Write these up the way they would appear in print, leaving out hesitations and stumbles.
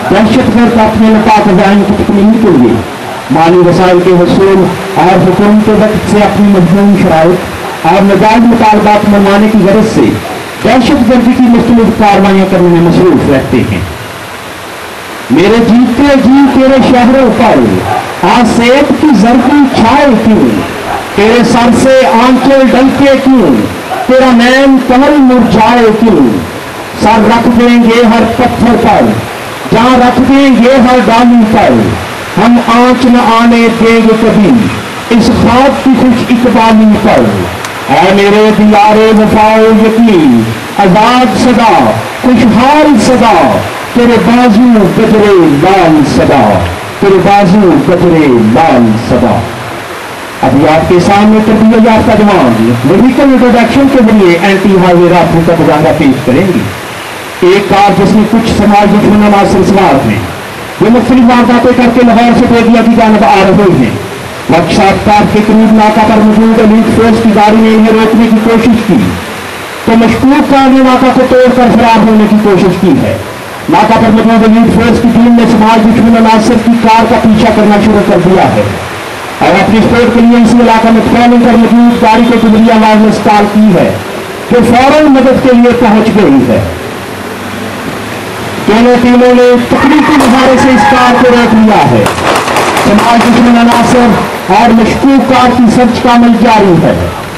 दहशत गर्द अपने नफा खजाइन की तकमील के लिए माली वसाइल के हसूल और हुकूमत वक्त से अपनी मजमून शराइत और नजायज मुतालबात मनवाने की गरज से दहशत गर्दी की मुख्तलिफ कार्रवाइयाँ करने में मसरूफ रहते हैं। मेरे जीते जी तेरे शहरों पर आज सेब की जर्दी छाए क्यों, तेरे सर से आंचल डलके क्यों, तेरा नैन कमल मुरझाए क्यों। सर रख देंगे हर पत्थर पर, जहां रख देंगे हर डाली पर, हम आंच न आने देंगे कभी इस ख्वाब की खुश इकबाली पर। ऐ मेरे दिलारे वफाओ यकीन आजाद सदा खुशहाल सदा, तेरे बाजू गजरे लाल सदा, तेरे बाजू गजरे लाल सदा। अभी आपके सामने तरबियत याफ्ता जवान व्हीकल इंट्रोडक्शन के जरिए एंटी हाईवे रास्ते का गुजारा पेश करेंगे। एक कार जिसने कुछ समाज दुश्मन अनासर सवार हैं जो मुख्तलिफ वारदातें करके लाहौर से बेदिया की जानब आ रहे हैं। वर्कशॉप कार के करीब नाका पर मौजूद एलीट फोर्स की गाड़ी ने इन्हें रोकने की कोशिश की तो मशकूक कार ने नाका को तोड़कर फरार होने की कोशिश की है। नाका पर मौजूद एलीट फोर्स की टीम ने समाज दुश्मन अनासर की कार का पीछा करना शुरू कर दिया है और अपनी स्पोर्ट के लिए इस इलाका में ट्रेनिंग कर मौजूद गाड़ी को कुबरिया वायरलेस कॉल की है जो फौरन मदद के लिए पहुंच गई है। दोनों टीमों ने तकनीकी सहारे से इस कार को रोक लिया है। समाज दुश्मन अनासर और मशकूक कार की सर्च का अमल जारी है।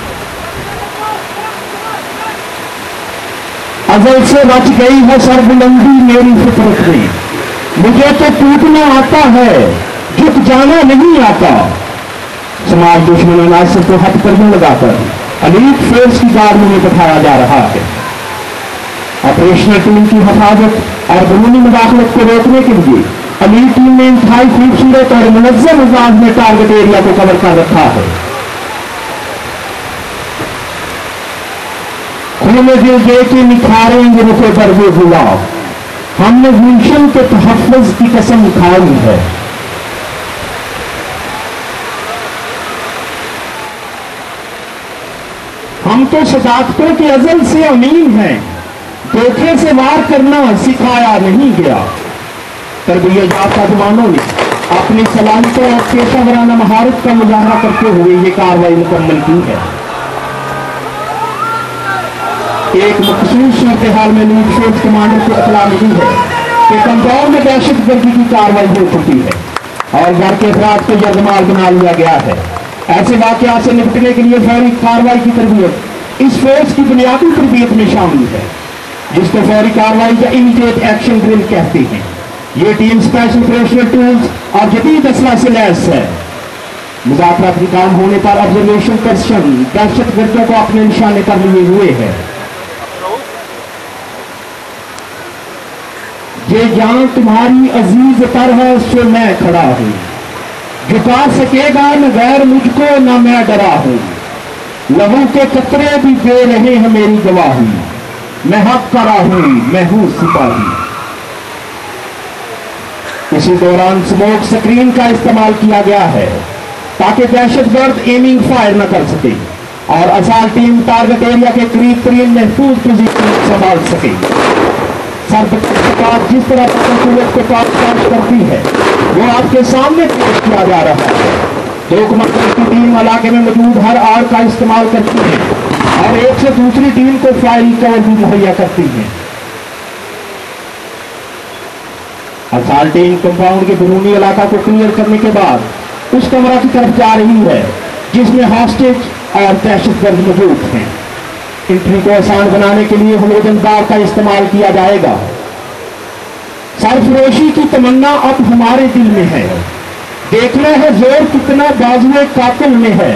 अजल से रच गई है सरबुलंदी मेरी फितरत में, मुझे तो टूटना आता है झुक जाना नहीं आता। समाज दुश्मन अनासर को हथकड़ियां लगाकर एलीट फोर्स की गाड़ियों में बैठाया जा रहा है। ऑपरेशनल टीम की हिफाजत और बरूनी मुदाखलत को रोकने के लिए एलीट टीम ने इंतहाई खूबसूरत और मुनज़्ज़म अंदाज में टारगेट एरिया को कवर कर रखा है। खून दिल दे के निखारेंगे रुखे बरवे गुलाब, हमने गुलशन के तहफ़्फ़ुज़ की कसम खाई है। हम तो सदाकतों के अज़ल से अमीन हैं, धोखे से वार करना सिखाया नहीं गया। तरबियत याफ्ता जवानों ने अपनी सलाहियतों और पेशेवराना महारत का मुजाहरा करते हुए ये कार्रवाई मुकम्मल की है। एक मखसूस सूरत हाल में लीड फोर्स कमांडर को इत्तला मिली है कि कंट्रोल में दहशत गर्दी की कार्रवाई हो चुकी है और घर के अफराद को यरगमाल बना लिया गया है। ऐसे वाकयात से निपटने के लिए फौरी कार्रवाई की तरबियत इस फोर्स की बुनियादी तरबियत में शामिल है जिसको फौरी कार्रवाई या इमीडिएट एक्शन ड्रिल कहते हैं। ये टीम स्पेशल ऑपरेशनल टूल्स और जदीद असला से लैस है। मुज़ाकरात के काम होने पर ऑब्जर्वेशन पर्सन दहशत गर्दों को अपने निशाने पर लिए हुए है। ये जान तुम्हारी अजीज तर है उससे मैं खड़ा हूं, झुका सकेगा न गैर मुझको न मैं डरा हूं। लहू के कतरे भी दे रहे हैं मेरी गवाही, मैं हक करा हूं मैं हूं सिपाही। इसी दौरान स्मोक स्क्रीन का इस्तेमाल किया गया है ताकि दहशतगर्द एमिंग फायर न कर सके और असाल्ट टीम टारगेट एरिया के करीब तरीन महफूज पोजीशन संभाल सके। सरकार जिस तरह सूरत को काश करती है वो आपके सामने पेश किया जा रहा है। दो कमांडर की टीम इलाके में मौजूद हर आड़ का इस्तेमाल करती है और एक से दूसरी टीम को फायरिंग कवर भी मुहैया करती है। असाल्ट टीम कंपाउंड के बैरूनी इलाका को क्लियर करने के बाद उस कमरा की तरफ जा रही है जिसमें हॉस्टेज और दहशतगर्द मौजूद हैं। एंट्री को आसान बनाने के लिए हमोजनदार का इस्तेमाल किया जाएगा। सरफरोशी की तमन्ना अब हमारे दिल में है, देखना है जोर कितना बाजुए कातिल में है।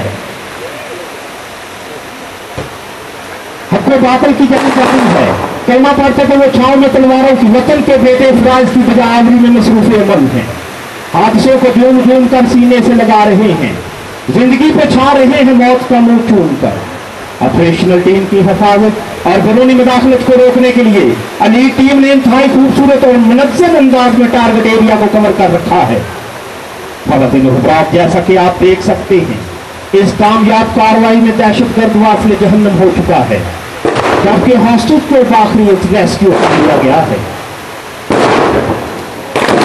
हक़ बातिल की जंग जारी है, कलमा पढ़ते थे वो छांव में तलवारों की, वतन के बेटे फराज की बजावरी में मसरूफ अमल है। हादसों को झूम झूम कर सीने से लगा रहे हैं, जिंदगी पे छा रहे हैं मौत का मुंह चूम कर। ऑपरेशनल टीम की हिफाजत और बैरूनी मुदाखलत को रोकने के लिए एलीट टीम ने इंतहाई खूबसूरत और मुनज़्ज़म अंदाज में टारगेट एरिया को कवर कर रखा है। ख़वातीन और हज़रात, जैसा कि आप देख सकते हैं इस कामयाब कार्रवाई में दहशतगर्द वाफिले जहन्नम हो चुका है जबकि हॉस्टेज को आखिरी रेस्क्यू कर लिया गया है।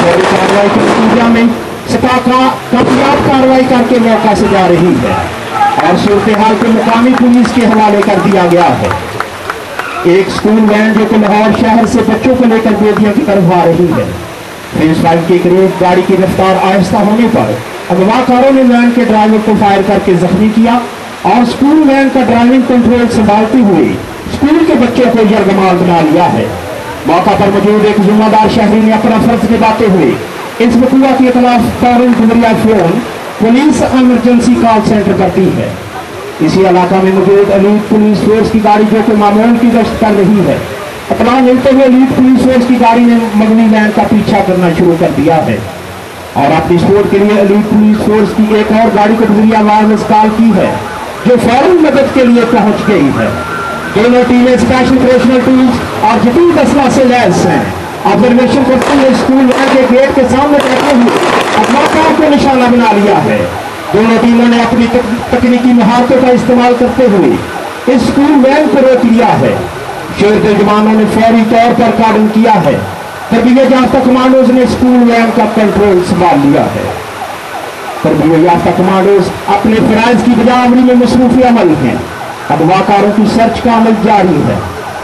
फौरी कार्रवाई के नतीजा में सपा कामयाब कार्रवाई करके मौका से जा रही है और सूरत हाल को मुकामी पुलिस के हवाले कर दिया गया है। एक स्कूल वैन जो कि लाहौर शहर से बच्चों को लेकर बेटियों की तरफ आ रही है, फेज 5 के करीब गाड़ी की रफ्तार आहिस्ता होने पर अगवाकारों ने वैन के ड्राइवर को फायर करके जख्मी किया और स्कूल वैन का ड्राइविंग कंट्रोल संभालते हुए स्कूल के बच्चों को यरगमाल बना लिया है। मौका पर मौजूद एक जिम्मेदार शहरी ने अपना फर्ज निभाते हुए इस वक़ूआ की इत्तला फौरन जरिया phone police emergency call centre करती है। इसी इलाका में मौजूद एलीट पुलिस फोर्स की गाड़ी जो कि मामूल की गश्त कर रही है, इत्तला मिलते हुए एलीट पुलिस फोर्स की गाड़ी ने मगनी वैन का पीछा करना शुरू कर दिया है और अपनी सपोर्ट के लिए एलीट पुलिस फोर्स की एक और गाड़ी को जरिया वायरलेस कॉल की है जो फौरन मदद के लिए पहुंच गई है। दोनों टीमें स्पेशल ऑपरेशनल टूल्स और जदीद असला से लैस हैं। ऑब्जर्वेशन करते हुए स्कूल के गेट के सामने बैठे हुए अगवाकारों को निशाना बना लिया है। दोनों टीमों ने अपनी तकनीकी महारतों का इस्तेमाल करते हुए इस स्कूल वैन को रोक लिया है। शेर जवानों ने फौरी तौर पर कार्डन किया है। तरबियत याफ्ता कमांडोज ने स्कूल वैन का कंट्रोल संभाल लिया है। तरबियत याफ्ता कमांडोज अपने फराइज की बजावरी में मसरूफी अमल हैं। अगवाकारों की सर्च का अमल जारी है।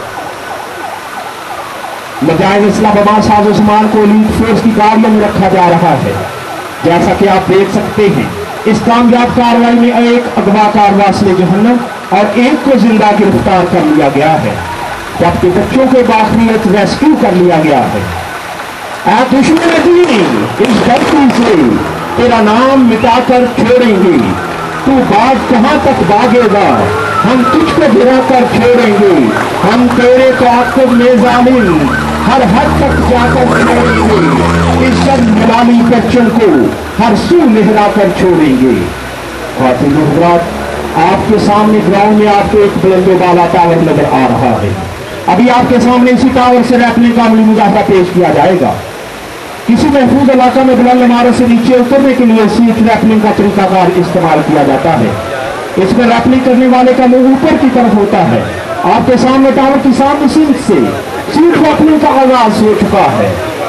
नाजायज असला साजो सामान को एलीट फोर्स की गाड़ियों में रखा जा रहा है। जैसा कि आप देख सकते हैं, इस कामयाब कार्रवाई में एक अगवाकार वासिले जहन्नम और एक को जिंदा गिरफ्तार कर लिया गया है, जबकि बच्चों को बाखियत रेस्क्यू कर लिया गया है। ऐ दुश्मन दीन, इस धरती से तेरा नाम मिटाकर छोड़ेंगे, तू भाग कहां तक भागेगा, हम तुझको गिरा कर छोड़ेंगे, हम तेरे ताक़ुब में जालिम हर हद तक जाकर छोड़ेंगे, इस शर्म मलाली बच्चों को हर सू लहरा कर छोड़ेंगे। ख़ातिन हज़रात, आपके सामने ग्राउंड में आपको एक बुलंदोबाला टावर नजर आ रहा है। अभी आपके सामने इसी टावर से रैपलिंग का अमली मुजाहरा पेश किया जाएगा। किसी महफूज इलाका में बुलंद इमारत से नीचे उतरने के लिए सीट रैपलिंग का तरीकाकार इस्तेमाल किया जाता है। इसमें रैपलिंग करने वाले का मुंह ऊपर की तरफ होता है। आपके सामने टावर की सामने सीट रैपलिंग का आगाज हो चुका है।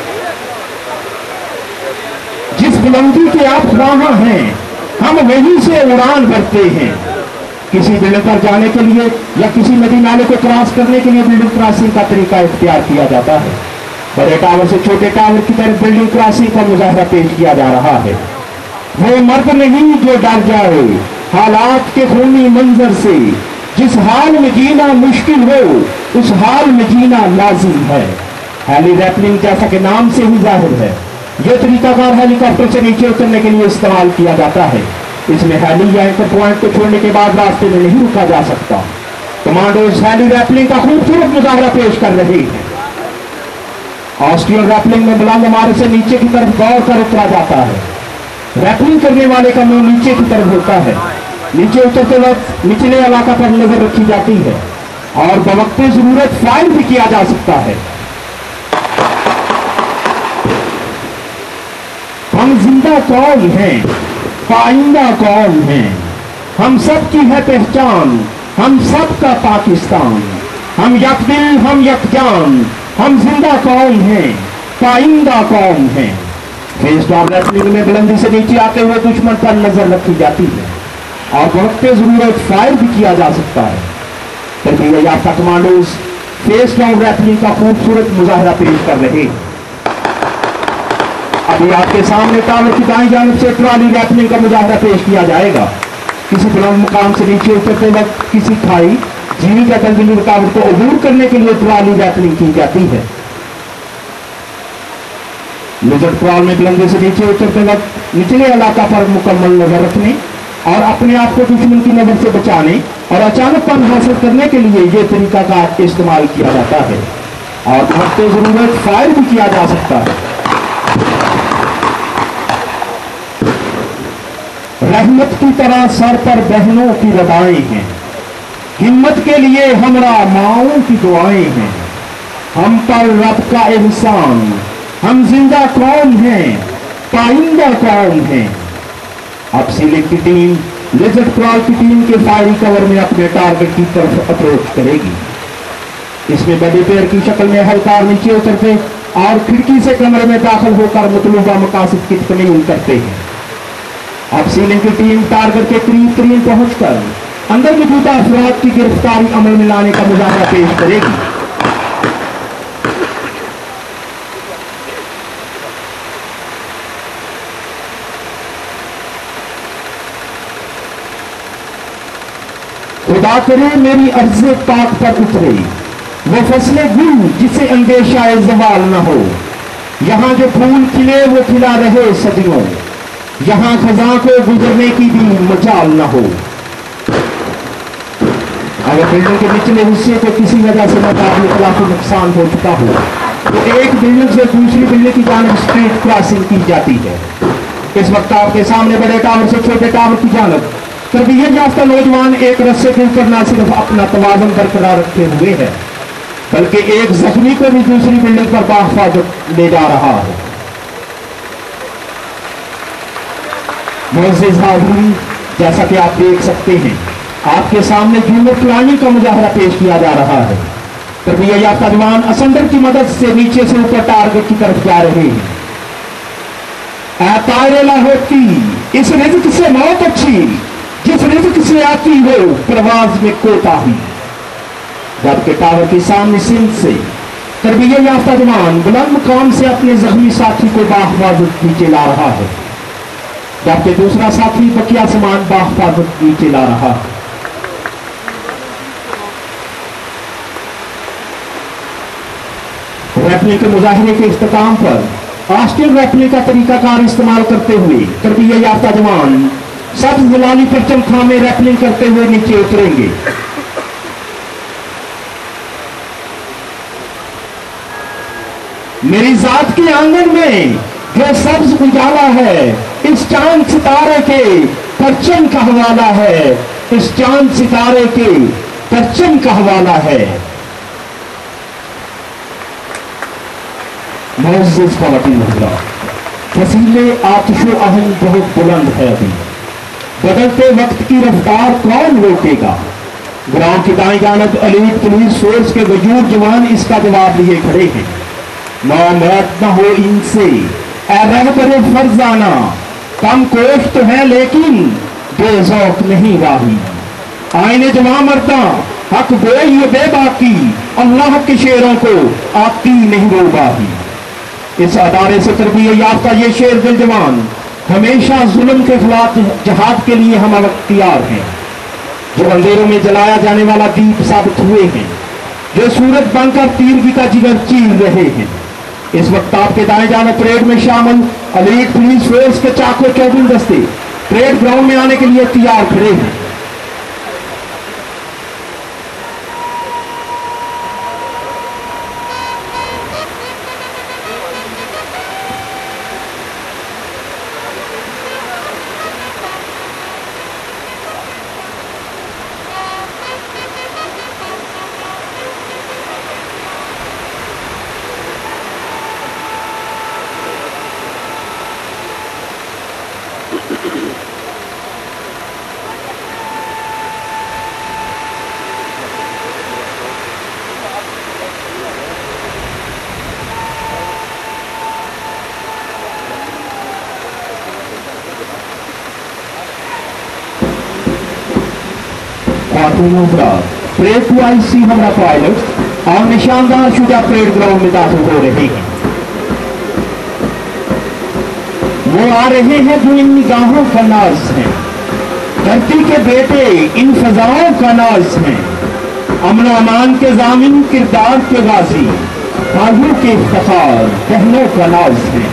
जिस बुलंदी के आप वहां हैं, हम वहीं से उड़ान भरते हैं। किसी बिल्डिंग पर जाने के लिए या किसी नदी नाले को क्रॉस करने के लिए बिल्डिंग क्रॉसिंग का तरीका इख्तियार किया जाता है। बड़े टावर से छोटे टावर की तरफ बिल्डिंग क्रॉसिंग का मुजाहरा पेश किया जा रहा है। वो मर्द नहीं जो डर जाए हालात के खूनी मंजर से, जिस हाल में जीना मुश्किल हो उस हाल में जीना लाजिम है। हेली रैपलिंग जैसा कि नाम से ही जाहिर है, यह तरीकाकार हेलीकॉप्टर से नीचे उतरने के लिए इस्तेमाल किया जाता है। इसमें हेली या एंकर पॉइंट को छोड़ने के बाद रास्ते में नहीं रुका जा सकता। कमांडोज हेली रैपलिंग का खूबसूरत मुजाहरा पेश कर रहे हैं। ऑस्ट्रियन रैपलिंग में बुलंद इमारत से नीचे की तरफ दौड़ कर उतरा जाता है। रैपलिंग करने वाले का मुंह नीचे की तरफ होता है। नीचे उतरते वक्त निचले इलाका पर नजर रखी जाती है और बवक्ते जरूरत फायर भी किया जा सकता है। हम जिंदा कौन हैं, पाइंदा कौन हैं, हम सब की है पहचान, हम सब का पाकिस्तान, हम यकदिल हम यकजान, हम जिंदा कौन हैं, पाइंदा कौन हैं। फेस टॉप रैपलिंग में बुलंदी से नीचे आते हुए दुश्मन पर नजर रखी जाती है और वक्त जरूरत फायर भी किया जा सकता है। तरबियत याफ्ता कमांडोज फेस टॉप रैपलिंग का खूबसूरत मुजाहरा पेश कर रहे हैं। अभी आपके सामने टावर की दाईं जानिब से ट्रॉली रैपलिंग का मुजाहरा पेश किया जाएगा। किसी बुलंद मुकाम से नीचे उतरते वक्त किसी खाई जीवी का तंजीमी रुकावट को अबूर करने के लिए ट्रॉली रैपलिंग की जाती है। लिजर्ड क्रॉल में बुलंदी से नीचे उतरते वक्त निचले इलाका पर मुकम्मल नजर रखने और अपने आप को दुश्मन की नजर से बचाने और अचानकपन हासिल करने के लिए यह तरीका का इस्तेमाल किया जाता है और वक्त जरूरत फायर भी किया जा सकता है। रहमत की तरह सर पर बहनों की रदाएं हैं, हिम्मत के लिए हमरा माओं की दुआएं हैं, हम पर रब का एहसान, हम जिंदा कौन हैं, पाइंदा कौन हैं। अब सीलिंग की टीम लिजर्ड क्रॉल की टीम के फायरिंग कवर में अपने टारगेट की तरफ अप्रोच करेगी। इसमें बड़े पैर की शक्ल में हल्का नीचे उतरते اور کھڑکی سے کمرے میں داخل ہو کر مطلوبہ مقاصد کی تکمیل کرتے ہیں۔ اب سیلنگ کی ٹیم ٹارگٹ کے قریب ترین پہنچ کر اندر موجودہ افراد کی گرفتاری عمل میں لانے کا مظاہرہ پیش کرے گی۔ خدا کرے میری عرض پاک پر اترے وہ فصل گل جسے اندیشہ زوال نہ ہو، یہاں جو پھول کھلے وہ کھلا رہے صدیوں، یہاں خزاں کو گزرنے کی بھی مجال نہ ہو۔ اگر بلڈنگ کے نچلے حصے کو کسی وجہ سے ناقابل اطلاق نقصان ہو چکا ہو تو ایک بلڈنگ سے دوسری بلڈنگ کی جانب اسٹریٹ کراسنگ کی جاتی ہے۔ اس وقت آپ کے سامنے بڑے ٹاور سے چھوٹے ٹاور کی جانب تربیت یافتہ نوجوان ایک رسے کے اوپر نہ صرف اپنا توازن برقرار رکھتے ہوئے ہے بلکہ ایک زخمی کو بھی دوسری بلڈنگ پر باحفاظت لے جا رہا ہے۔ معزز حاضرین، جیسا کہ آپ دیکھ سکتے ہیں آپ کے سامنے جنوب پلاننگ کا مظاہرہ پیش کیا جا رہا ہے۔ تربیت یافتہ جوان اسنڈر کی مدد سے نیچے سے اوپر ٹارگٹ کی طرف جا رہے ہیں۔ اے طائر لاہوتی، اس رزق سے موت اچھی جس رزق سے آتی ہو پرواز میں کوتاہی۔ جبکہ ٹاور کے سامنے سندھ سے تربیت یافتہ جوان بلند مقام سے اپنے زخمی ساتھی کو باحفاظت نیچے لا رہا ہے، جبکہ دوسرا ساتھی بقیہ سامان باحفاظت نیچے لا رہا ہے۔ ریپلنگ کے مظاہرے کے اختتام پر آسٹین ریپلنگ کا طریقہ کار استعمال کرتے ہوئے تربیت یافتہ جوان سبز ہلالی پرچم تھامے ریپلنگ کرتے ہوئے نیچے اتریں گے۔ میری ذات کے آنگن میں جو سبز اجالا ہے اس چاند ستارے کے پرچم کا حوالہ ہے، اس چاند ستارے کے پرچم کا حوالہ ہے۔ معزز خواتین حضرات، فصیل آتش و آہن بہت بلند ہے ابھی، بدلتے وقت کی رفتار کون روکے گا؟ گراؤنڈ کی دائیں جانب ایلیٹ پولیس فورس کے وجود جوان اس کا جواب لیے کھڑے ہیں۔ نامرد نہ ہو ان سے اے رہبر فرزانہ، کم کوش تو ہے لیکن بے ذوق نہیں راہی، آئین جمع مرداں حق گوئی و بے باکی، اللہ کے شیروں کو آتی نہیں روباہی۔ اس ادارے سے تربیت یافتہ یہ شیر دل جوان ہمیشہ ظلم کے خلاف جہاد کے لیے ہم اختیار ہیں، جو اندھیروں میں جلایا جانے والا دیپ ثابت ہوئے ہیں، جو سورج بن کر تیرگی کا جگر چیر رہے ہیں۔ اس وقت آپ کے دائیں جانب پریڈ میں شامل ایلیٹ پولیس فورس کے چاکو چوبن دستے پریڈ گراؤنڈ میں آنے کے لیے تیار کھڑے ہیں۔ پریڈ 2IC ہمارا پائلٹ اور نشاندار شجاع پریڈ گراؤنڈ میں داخل ہو رہے ہیں۔ وہ آ رہے ہیں جو ان نگاہوں کا ناز ہیں، دھرتی کے بیٹے ان فضاؤں کا ناز ہیں، امن و امان کے ضامن کردار کے غازی، بھائیوں کے افتخار بہنوں کا ناز ہیں۔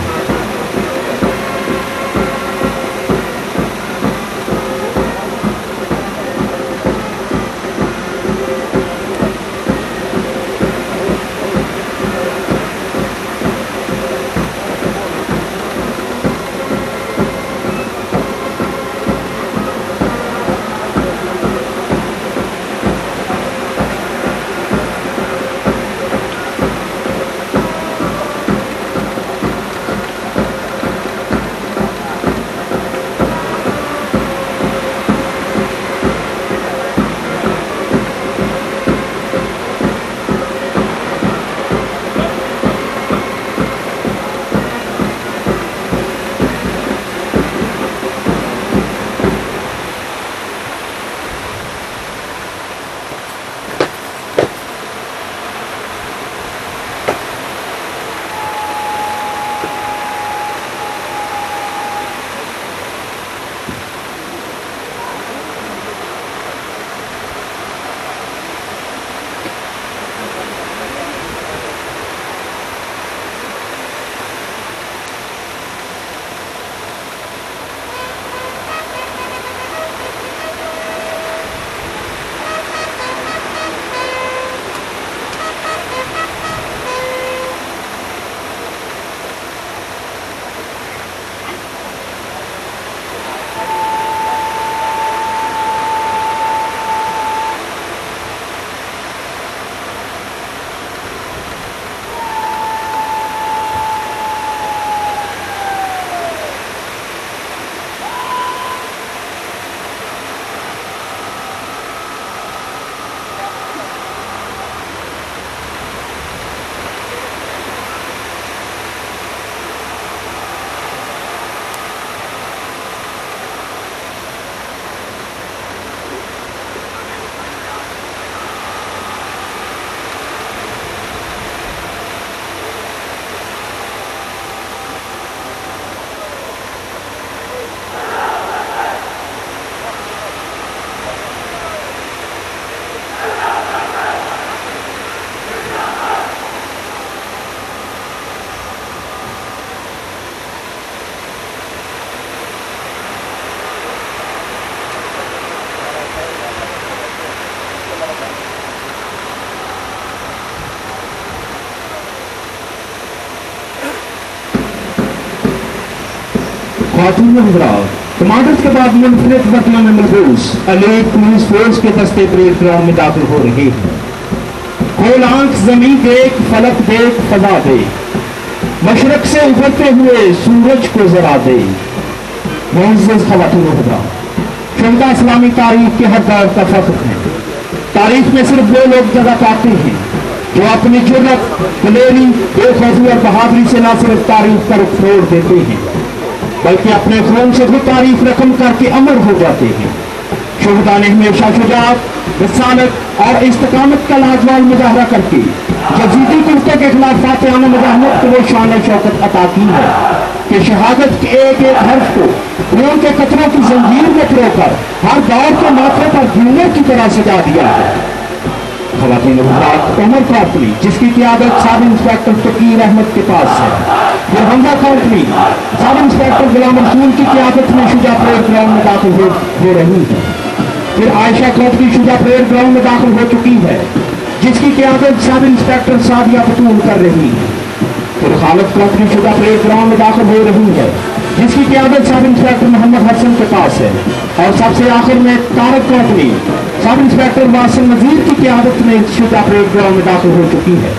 खातून हजरात, टमाटर के बाद मुनफरद बटना में मलबूस अलीट पुलिस फोर्स के दस्ते परेड ग्राउंड में दाखिल हो रहे हैं। खोल आंख ज़मीं देख, फलक देख, फजा देख, मशरक से उभरते हुए सूरज को जरा दे। मुअज़्ज़ज़ ख़वातीन व हज़रात, शुहदा इस्लामी तारीख के हर दौर का फख्र है। तारीख में सिर्फ वो लोग जगह पाते हैं जो अपनी जुर्रत, दलेरी, बेखौफी और बहादुरी से न सिर्फ तारीख पर फोड़ देते हैं बल्कि अपने खून से भी तारीफ रकम करके अमर हो जाते हैं। शुहदा ने हमेशा शुजाअत, रसालत और इस्तिकामत का लाजवाब मुजाहरा करके यजीदी कुर्ते के खिलाफ फातिहाना मुजाहिदत को वो शान शौकत अता की है कि शहादत के एक एक हर्फ को खून के कतरों की जंजीर में पिरोकर हर दौर के माथे पर झूमर की तरह सजा दिया है। ख़वातीन व हज़रात, उमर कंपनी जिसकी क़यादत सब इंस्पेक्टर तकीर अहमद के पास है, फिर Hamza company sub inspector Ghulam Rasool की क़यादत में शुजा परेड ग्राउंड में दाखिल हो रही है। फिर Ayesha company Shuja parade ground में दाखिल हो चुकी है जिसकी क़यादत सब इंस्पेक्टर सादिया बतूल कर रही है। फिर Khalid company Shuja parade ground में दाखिल हो रही है जिसकी क़यादत सब इंस्पेक्टर मोहम्मद हसन के पास है। और सबसे आखिर में Tariq company sub inspector Wasim Nazir की क़यादत में शुजा परेड ग्राउंड में दाखिल हो चुकी है।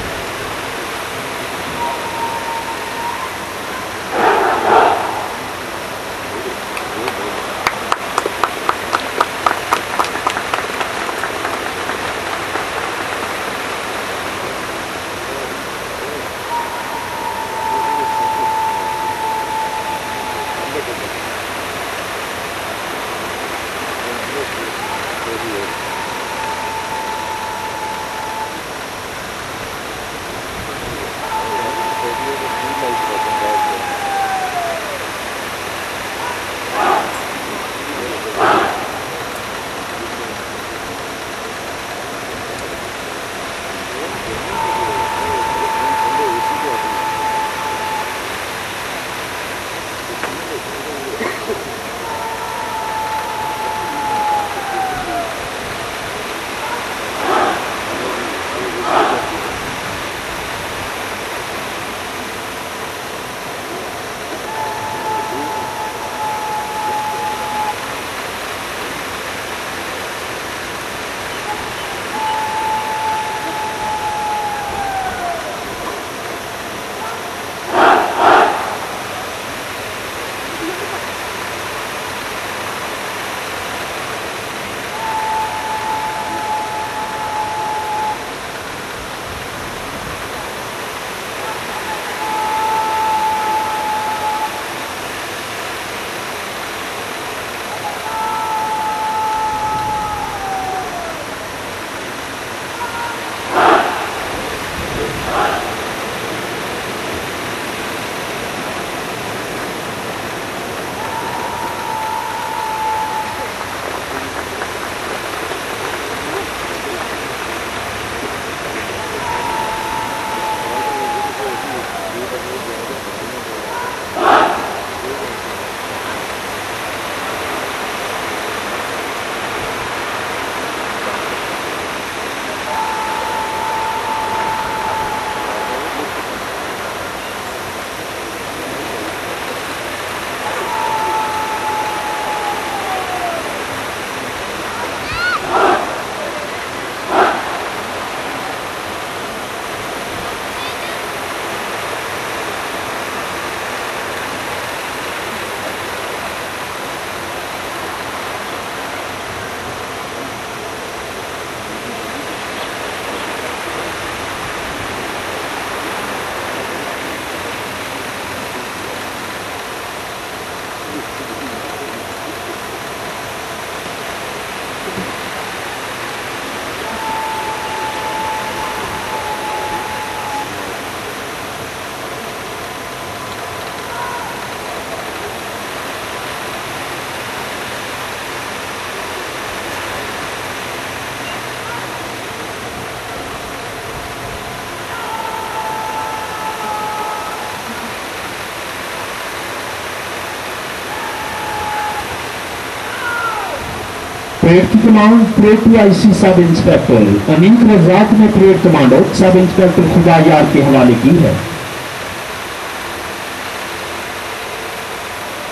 परेड की command parade PIC sub inspector Aneeq Razzaq ने परेड कमांडर सब इंस्पेक्टर खुदा यार के हवाले की है।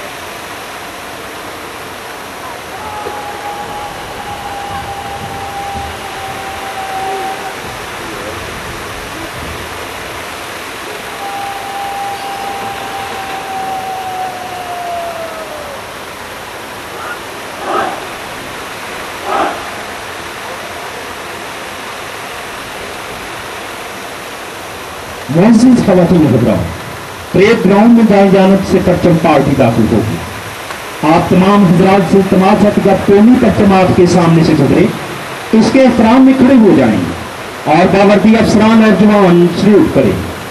मुअज़्ज़िज़ ख़वातीन हज़रात, परेड ग्राउंड में दाएं जानब से परचम पार्टी दाखिल होगी। आप तमाम हज़रात से इल्तिमास है कि जब कौमी परचम आपके सामने से गुजरे इसके एहतराम में खड़े हो जाएं और बावर्दी अफसरान और जवान सल्यूट करें।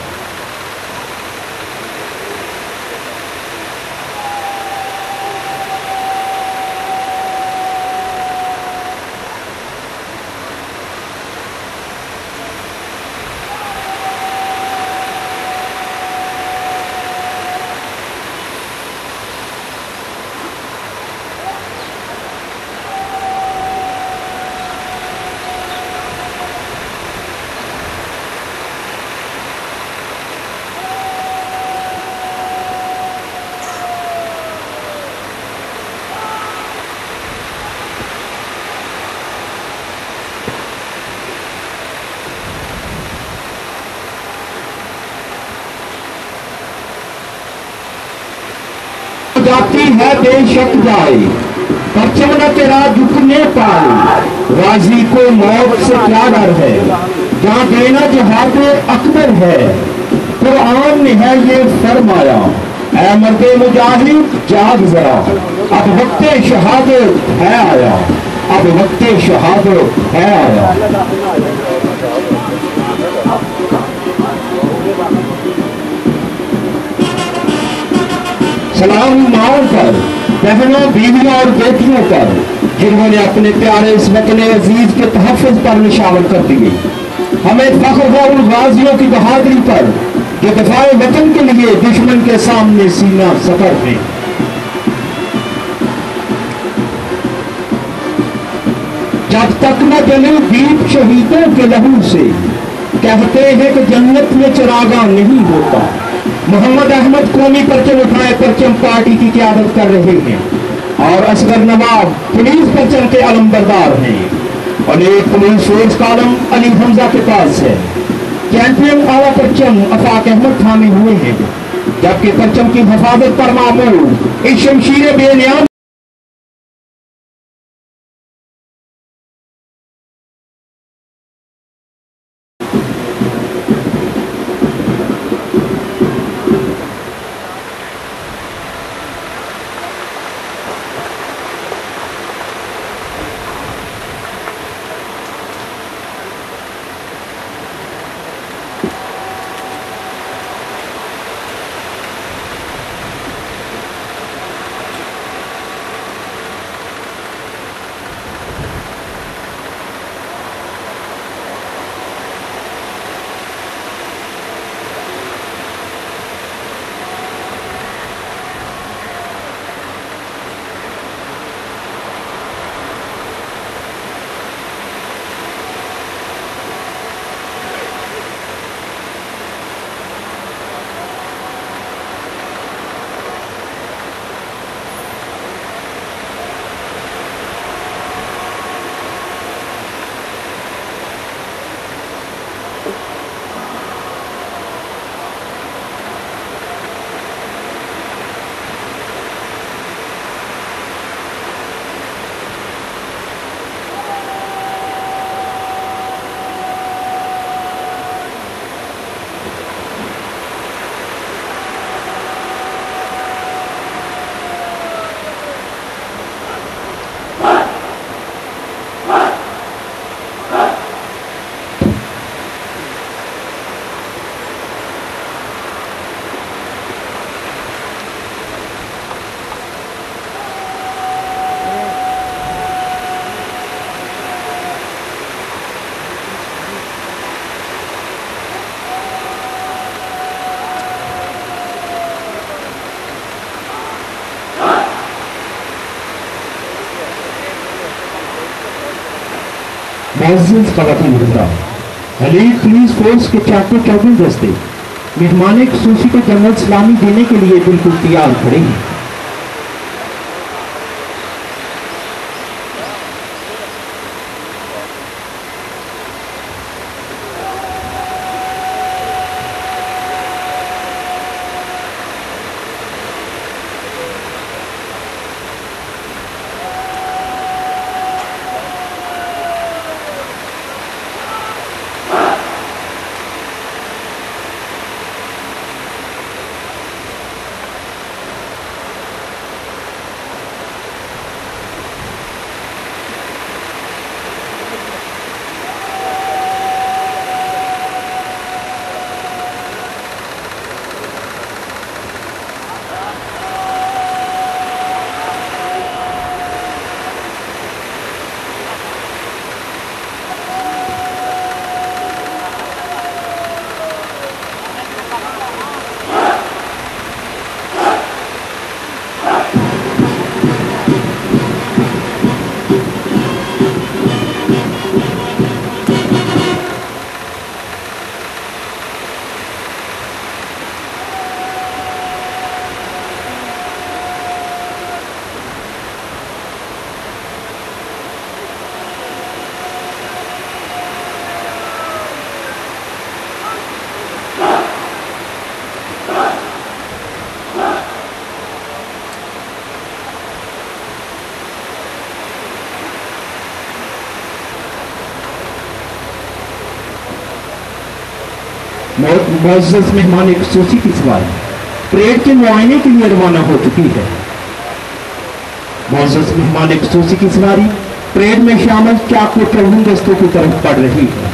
जाती है बेशक जाए, परचम न तेरा झुकने पाए, गाजी को मौत से क्या डर है, जहाँ देना जिहाद अकबर है। कुरान में है ये फरमाया, ऐ मर्दे मुजाहिद जाग जरा, अब वक्त शहादत है आया, अब वक्त शहादत है आया। सलाम माओ पर, बहनों बीवियों और बेटियों पर, जिन्होंने अपने प्यारे इस वतन अजीज के तहफ़्फ़ुज़ पर निशावर कर दिए। हमें फख्र है उन गाजियों की बहादुरी पर जो दफाए वतन के लिए दुश्मन के सामने सीना सफर हैं। जब तक न जले दीप शहीदों के लहू से, कहते हैं कि जन्नत में चिरागा नहीं होता। मोहम्मद अहमद कौमी परचम उठाए परचम पार्टी की क़यादत कर रहे हैं और असगर नवाब पुलिस परचम के अलमबरदार हैं और एक पुलिस फोर्स का आलम अली हमजा के पास है। चैंपियन आला परचम अफाक अहमद थामे हुए हैं, जबकि परचम की हिफाजत पर मामूल इस शमशीर बेनियाम मुअज़्ज़िज़ ख़वातीन हज़रात, एलीट पुलिस फोर्स के 424 दस्ते मेहमान ख़ुसूसी को जंगल सलामी देने के लिए बिल्कुल तैयार खड़े हैं। मुअज़्ज़ज़ मेहमान खुसूसी की सवारी परेड के मुआयने के लिए रवाना हो चुकी है। मुअज़्ज़ज़ मेहमान खुसूसी की सवारी परेड में शामिल चाकू ट्रेवलिंग दस्तों की तरफ बढ़ रही है।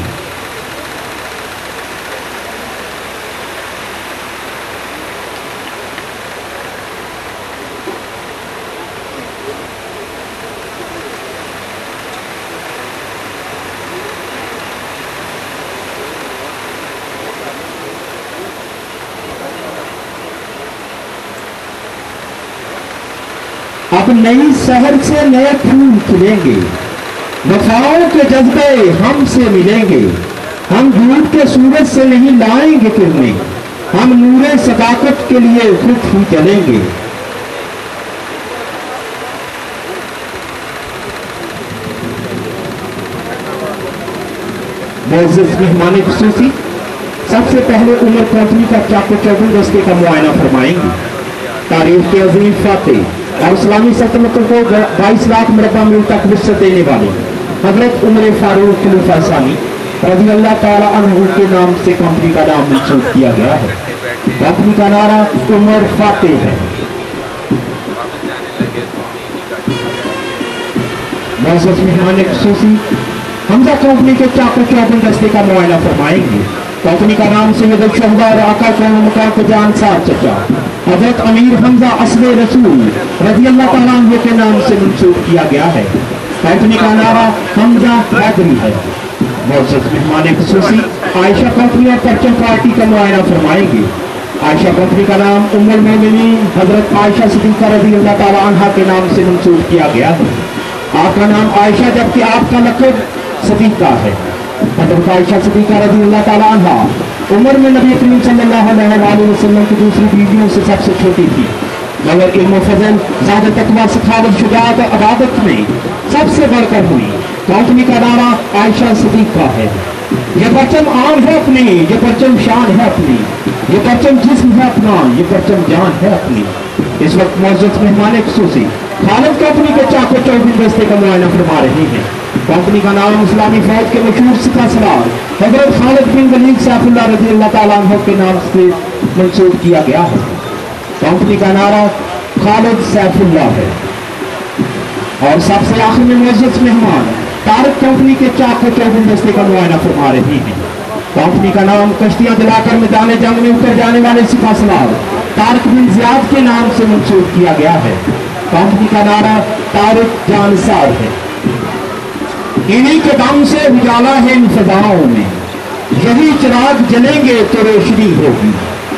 अब नई शहर से नए फूल खिलेंगे, वफाओं के जज्बे हमसे मिलेंगे। हम झूठ के सूरज से नहीं लाएंगे किरणें, हम नूरे सदाकत के लिए खुद ही चलेंगे। मुअज़्ज़ज़ मेहमान खुसूसी सबसे पहले उमर कंपनी का चाको चौबन दस्ते का मुआयना फरमाएंगे। तारीख के अजीम फातेह और इस्लामी सल्तनतों को 22 लाख मरबा मील तक विसत देने वाले हजरत उमर फारूक खलीफा सानी रज़ी अल्लाह ताला अन्हु के नाम से कंपनी का नाम मंसूब किया गया है। कंपनी का नारा उमर फातेह है। मुअज़्ज़ज़ मेहमान खुसूसी हमजा कंपनी के चाको चौबन दस्ते का मुआयना फरमाएंगे। कंपनी का नाम सैयद शुहदा और आका कौम मकाम को जानसार चचा हजरत अमीर हमजा असले रसूल रज़ी अल्लाह ताला अन्हु के नाम से मंसूब किया गया है। कंपनी का नारा हमजा हैदरी है। मुअज़्ज़ज़ मेहमान खुसूसी आयशा कंपनी और परचम पार्टी का मुआयना फरमाएंगे। आयशा कंपनी का नाम उम्मुल मोमिनीन हजरत आयशा सिद्दीक़ा रज़ी अल्लाह ताला अन्हा के नाम से मंसूब किया गया है। आपका नाम आयशा जबकि आपका लक़ब सिद्दीक़ा है। हजरत आयशा सिद्दीक़ा रज़ी अल्लाह ताला अन्हा उम्र में नबी करीम सल्लल्लाहु अलैहि वसल्लम की दूसरी बीवियों से सबसे छोटी थी, मगर इल्म फज़ल ज़ाद तक़वा सखावत शुजाअत और अबादत में सबसे बढ़कर हुई। कंपनी का नारा आयशा सिद्दीक़ा है। ये परचम आन है अपनी, ये परचम शान है अपनी, ये परचम जिस्म है अपना, ये परचम जान है अपनी। इस वक्त मुअज़्ज़ज़ मेहमान खुसूसी खालिद कंपनी के चाको चौबन दस्ते का मुआयना फरमा रही है। कंपनी का नाम इस्लामी फौज के मशहूर सिपह सलार हजरत खालिद बिन वलीद सैफुल्लाह रज़ी अल्लाह ताला अन्हु के नाम से मंसूब किया गया है। कंपनी का नारा खालिद सैफुल्लाह है। और सबसे आखिर में मुअज़्ज़ज़ मेहमान तारिक कंपनी के चाको चौबन दस्ते का मुआयना फरमा रही है। कंपनी का नाम कश्तियां दिलाकर मैदान जंग में उतर जाने वाले सिपह सलार तारिक बिन ज़ियाद के नाम से मंसूब किया गया है। कंपनी का नारा तारिक जानसार है। इन्हीं के दम से उजाला है इन फिजाओं में, यही चिराग जलेंगे तो रोशनी होगी।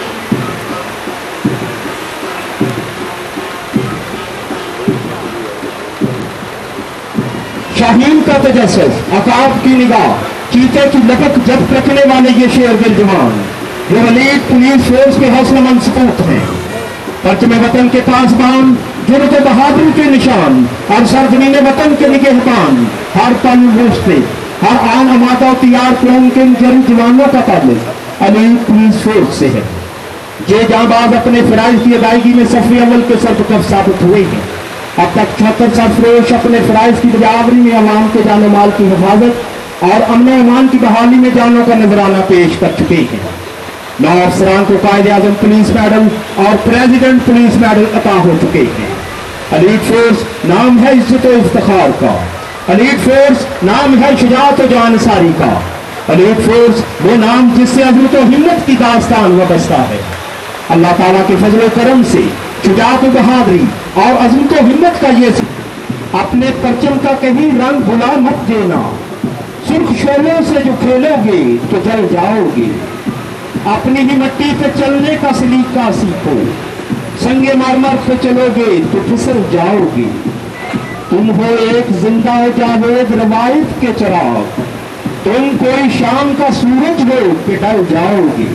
शाहीन का तजस्सुस, अकाब की निगाह, चीते की लपक जब रखने वाले ये शेर दिल जवान जो वलीद पुलिस फोर्स के हौसलामंद सपूत हैं। परचम वतन के पासबान, जुर्रत बहादुर के निशान और सरजमीन वतन के निगहबान, हर पल मुझसे हर आन अमादा और तैयार कौम के जरी जवानों का ताल्लुक अली पुलिस फोर्स से है। ये जांबाज अपने फराइज की अदायगी में सफ़ी अव्वल के सरकफ साबित हुए हैं। अब तक 76 सरफरोश अपने फराइज की बजावरी में अवाम के जानो माल की हिफाजत और अमन अमान की बहाली में जानों का नजराना पेश कर चुके हैं। 9 अफसरान को कायदे आज़म पुलिस मेडल और प्रेसिडेंट पुलिस मेडल अता हो चुके हैं। एलीट फोर्स नाम है इज्जत और इफ्तिखार का, एलीट फोर्स नाम है शुजाअत और जानसारी का, एलीट फोर्स वो नाम जिससे अज़मत और हिम्मत की दास्तान वाबस्ता है। अल्लाह ताला के फजल करम से शुजाअत और बहादुरी और अज़मत और हिम्मत का ये अपने परचम का कहीं रंग भुला मत देना। सुर्ख शोलों से जो खेलोगे तो जल जाओगे। अपनी ही मिट्टी पे चलने का सलीका सीखो, संगे मरमर पे चलोगे तो फिसल जाओगे। तुम हो एक जिंदा जावेद रवायत के चिराग, तुम कोई शाम का सूरज हो कि ढल जाओगे।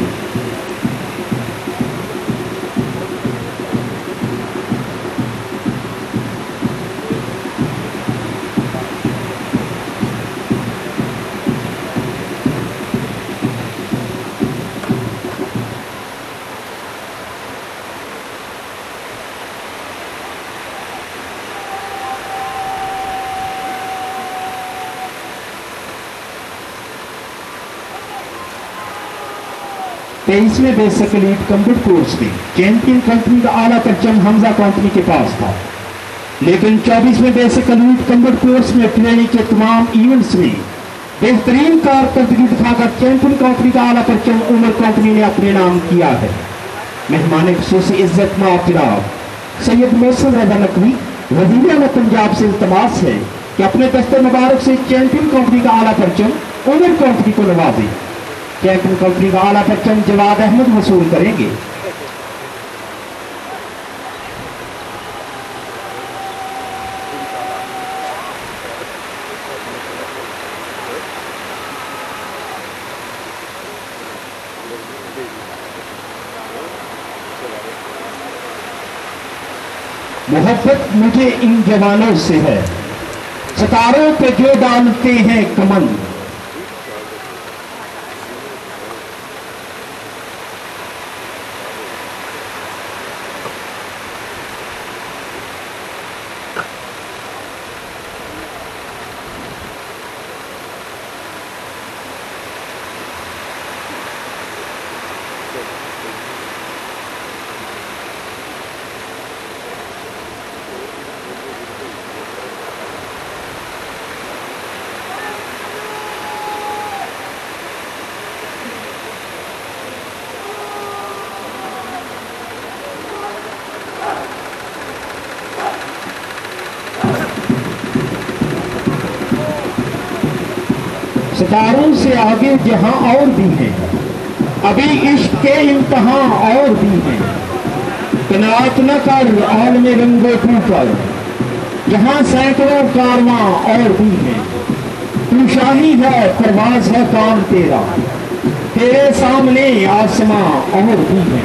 23वें बेसिक एलीट कम्बट कोर्स में चैंपियन कंपनी का आला परचम हमजा कंपनी के पास था, लेकिन 24वें बेसिक एलीट कम्बट कोर्स में ट्रेनिंग के तमाम इवेंट्स में बेहतरीन कारकर्दगी दिखाकर चैंपियन कंपनी का आला परचम उमर कंपनी ने अपने नाम किया है। मेहमान खुसूसी इज्जत माब जनाब सैयद मोहसिन रजा नकवी वज़ीर आला पंजाब से इल्तमास है कि अपने दस्तर मुबारक से चैंपियन कंपनी का आला परचम उमर कंपनी को नवाजे। चैंपियन कंपनी का आला परचम जवाद अहमद वसूल करेंगे। मोहब्बत मुझे इन जवानों से है, सितारों पे जो डालते हैं कमन। सितारों से आगे जहां और भी हैं, अभी इश्क के इम्तहान और भी हैं। कनात न कर आलम रंगो पर, जहां सैकड़ों कारवां और भी हैं। तू शाही है परवाज है काम तेरा, तेरे सामने आसमां और भी हैं।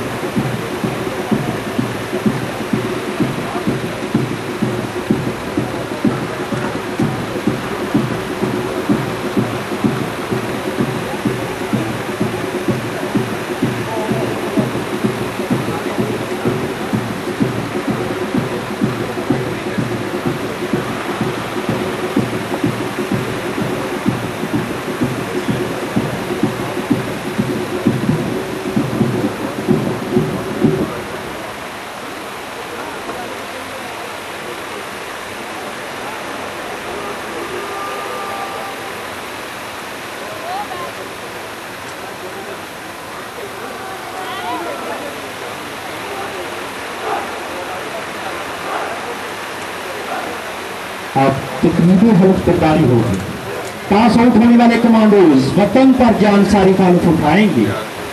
अब तकनीकी हल्फ बर्दारी होगी। पास आउट होने वाले कमांडोज वतन पर जानसारी का लुत्फ उठाएंगे।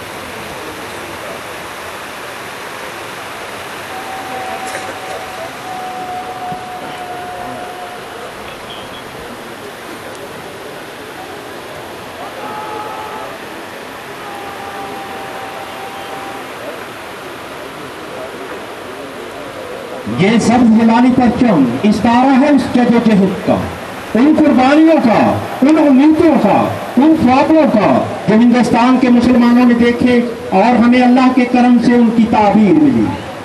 ये सब जलाली परचम इस्तारा है उस जदोजहद का, उन कुर्बानियों का, उन उम्मीदों का, उन ख्वाबों का जो हिंदुस्तान के मुसलमानों ने देखे और हमें अल्लाह के करम से उनकी ताबीर मिली।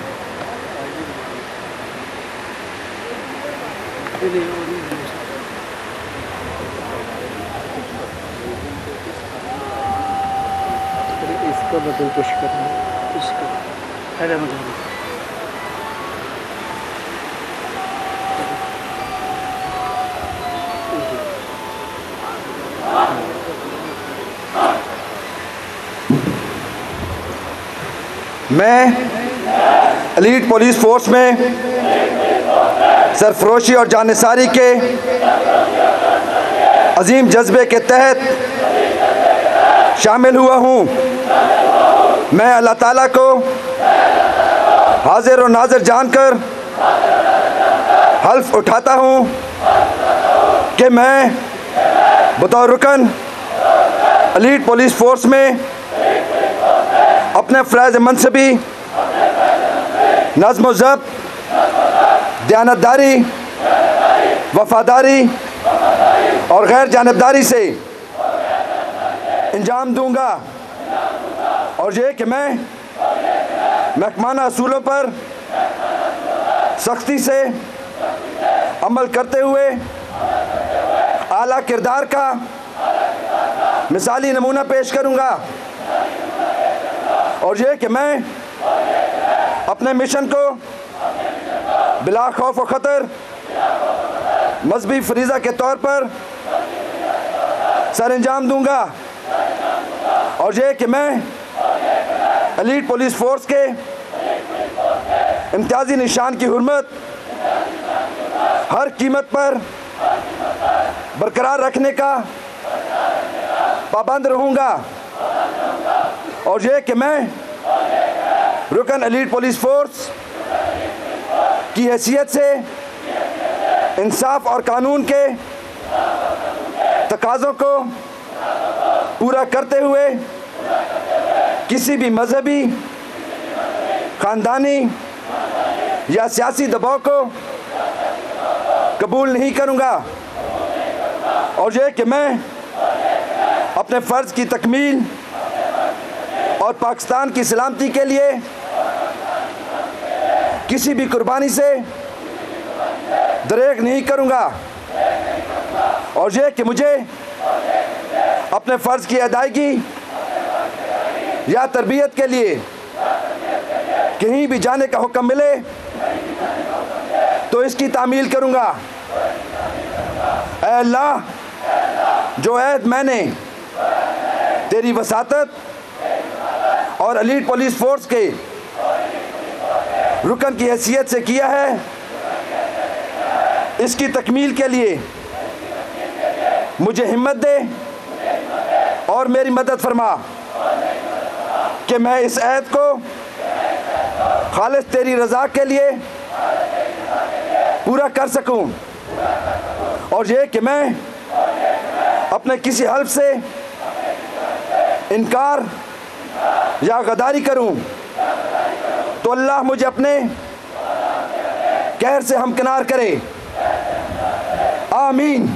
इसका बदल कुछ करना इसका मैं एलीट पुलिस फोर्स में सरफरोशी और जानिसारी के अजीम जज्बे के तहत शामिल हुआ हूँ। मैं अल्लाह ताला को हाजिर और नाज़िर जानकर हल्फ उठाता हूँ कि मैं बतौर रुकन एलीट पुलिस फोर्स में अपने फ़राइज़ मनसबी नज़्म व ज़ब्त, दयानतदारी, वफ़ादारी और गैर जानिबदारी से इंजाम दूंगा और ये कि मैं महकमाना असूलों पर सख्ती से अमल करते हुए आला किरदार का मिसाली नमूना पेश करूंगा। اور یہ کہ میں اپنے مشن کو بلا خوف و خطر مذہبی فریضہ کے طور پر سر انجام دوں گا، اور یہ کہ میں ایلیٹ پولیس فورس کے امتیازی نشان کی حرمت ہر قیمت پر برقرار رکھنے کا پابند رہوں گا، اور یہ کہ میں رکن ایلیٹ پولیس فورس کی حیثیت سے انصاف اور قانون کے تقاضوں کو پورا کرتے ہوئے کسی بھی مذہبی، خاندانی یا سیاسی دباؤ کو قبول نہیں کروں گا، اور یہ کہ میں اپنے فرض کی تکمیل اور پاکستان کی سلامتی کے لیے کسی بھی قربانی سے دریغ نہیں کروں گا، اور یہ کہ مجھے اپنے فرض کی ادائیگی یا تربیت کے لیے کہیں بھی جانے کا حکم ملے تو اس کی تعمیل کروں گا۔ اے اللہ، جو عہد میں نے تیری وساطت اور ایلیٹ پولیس فورس کے رکن کی حیثیت سے کیا ہے، اس کی تکمیل کے لیے مجھے ہمت دے اور میری مدد فرما کہ میں اس عہد کو خالص تیری رضا کے لیے پورا کر سکوں، اور یہ کہ میں اپنے کسی حلف سے انکار یا غداری کروں تو اللہ مجھے اپنے قہر سے ہمکنار کرے، آمین۔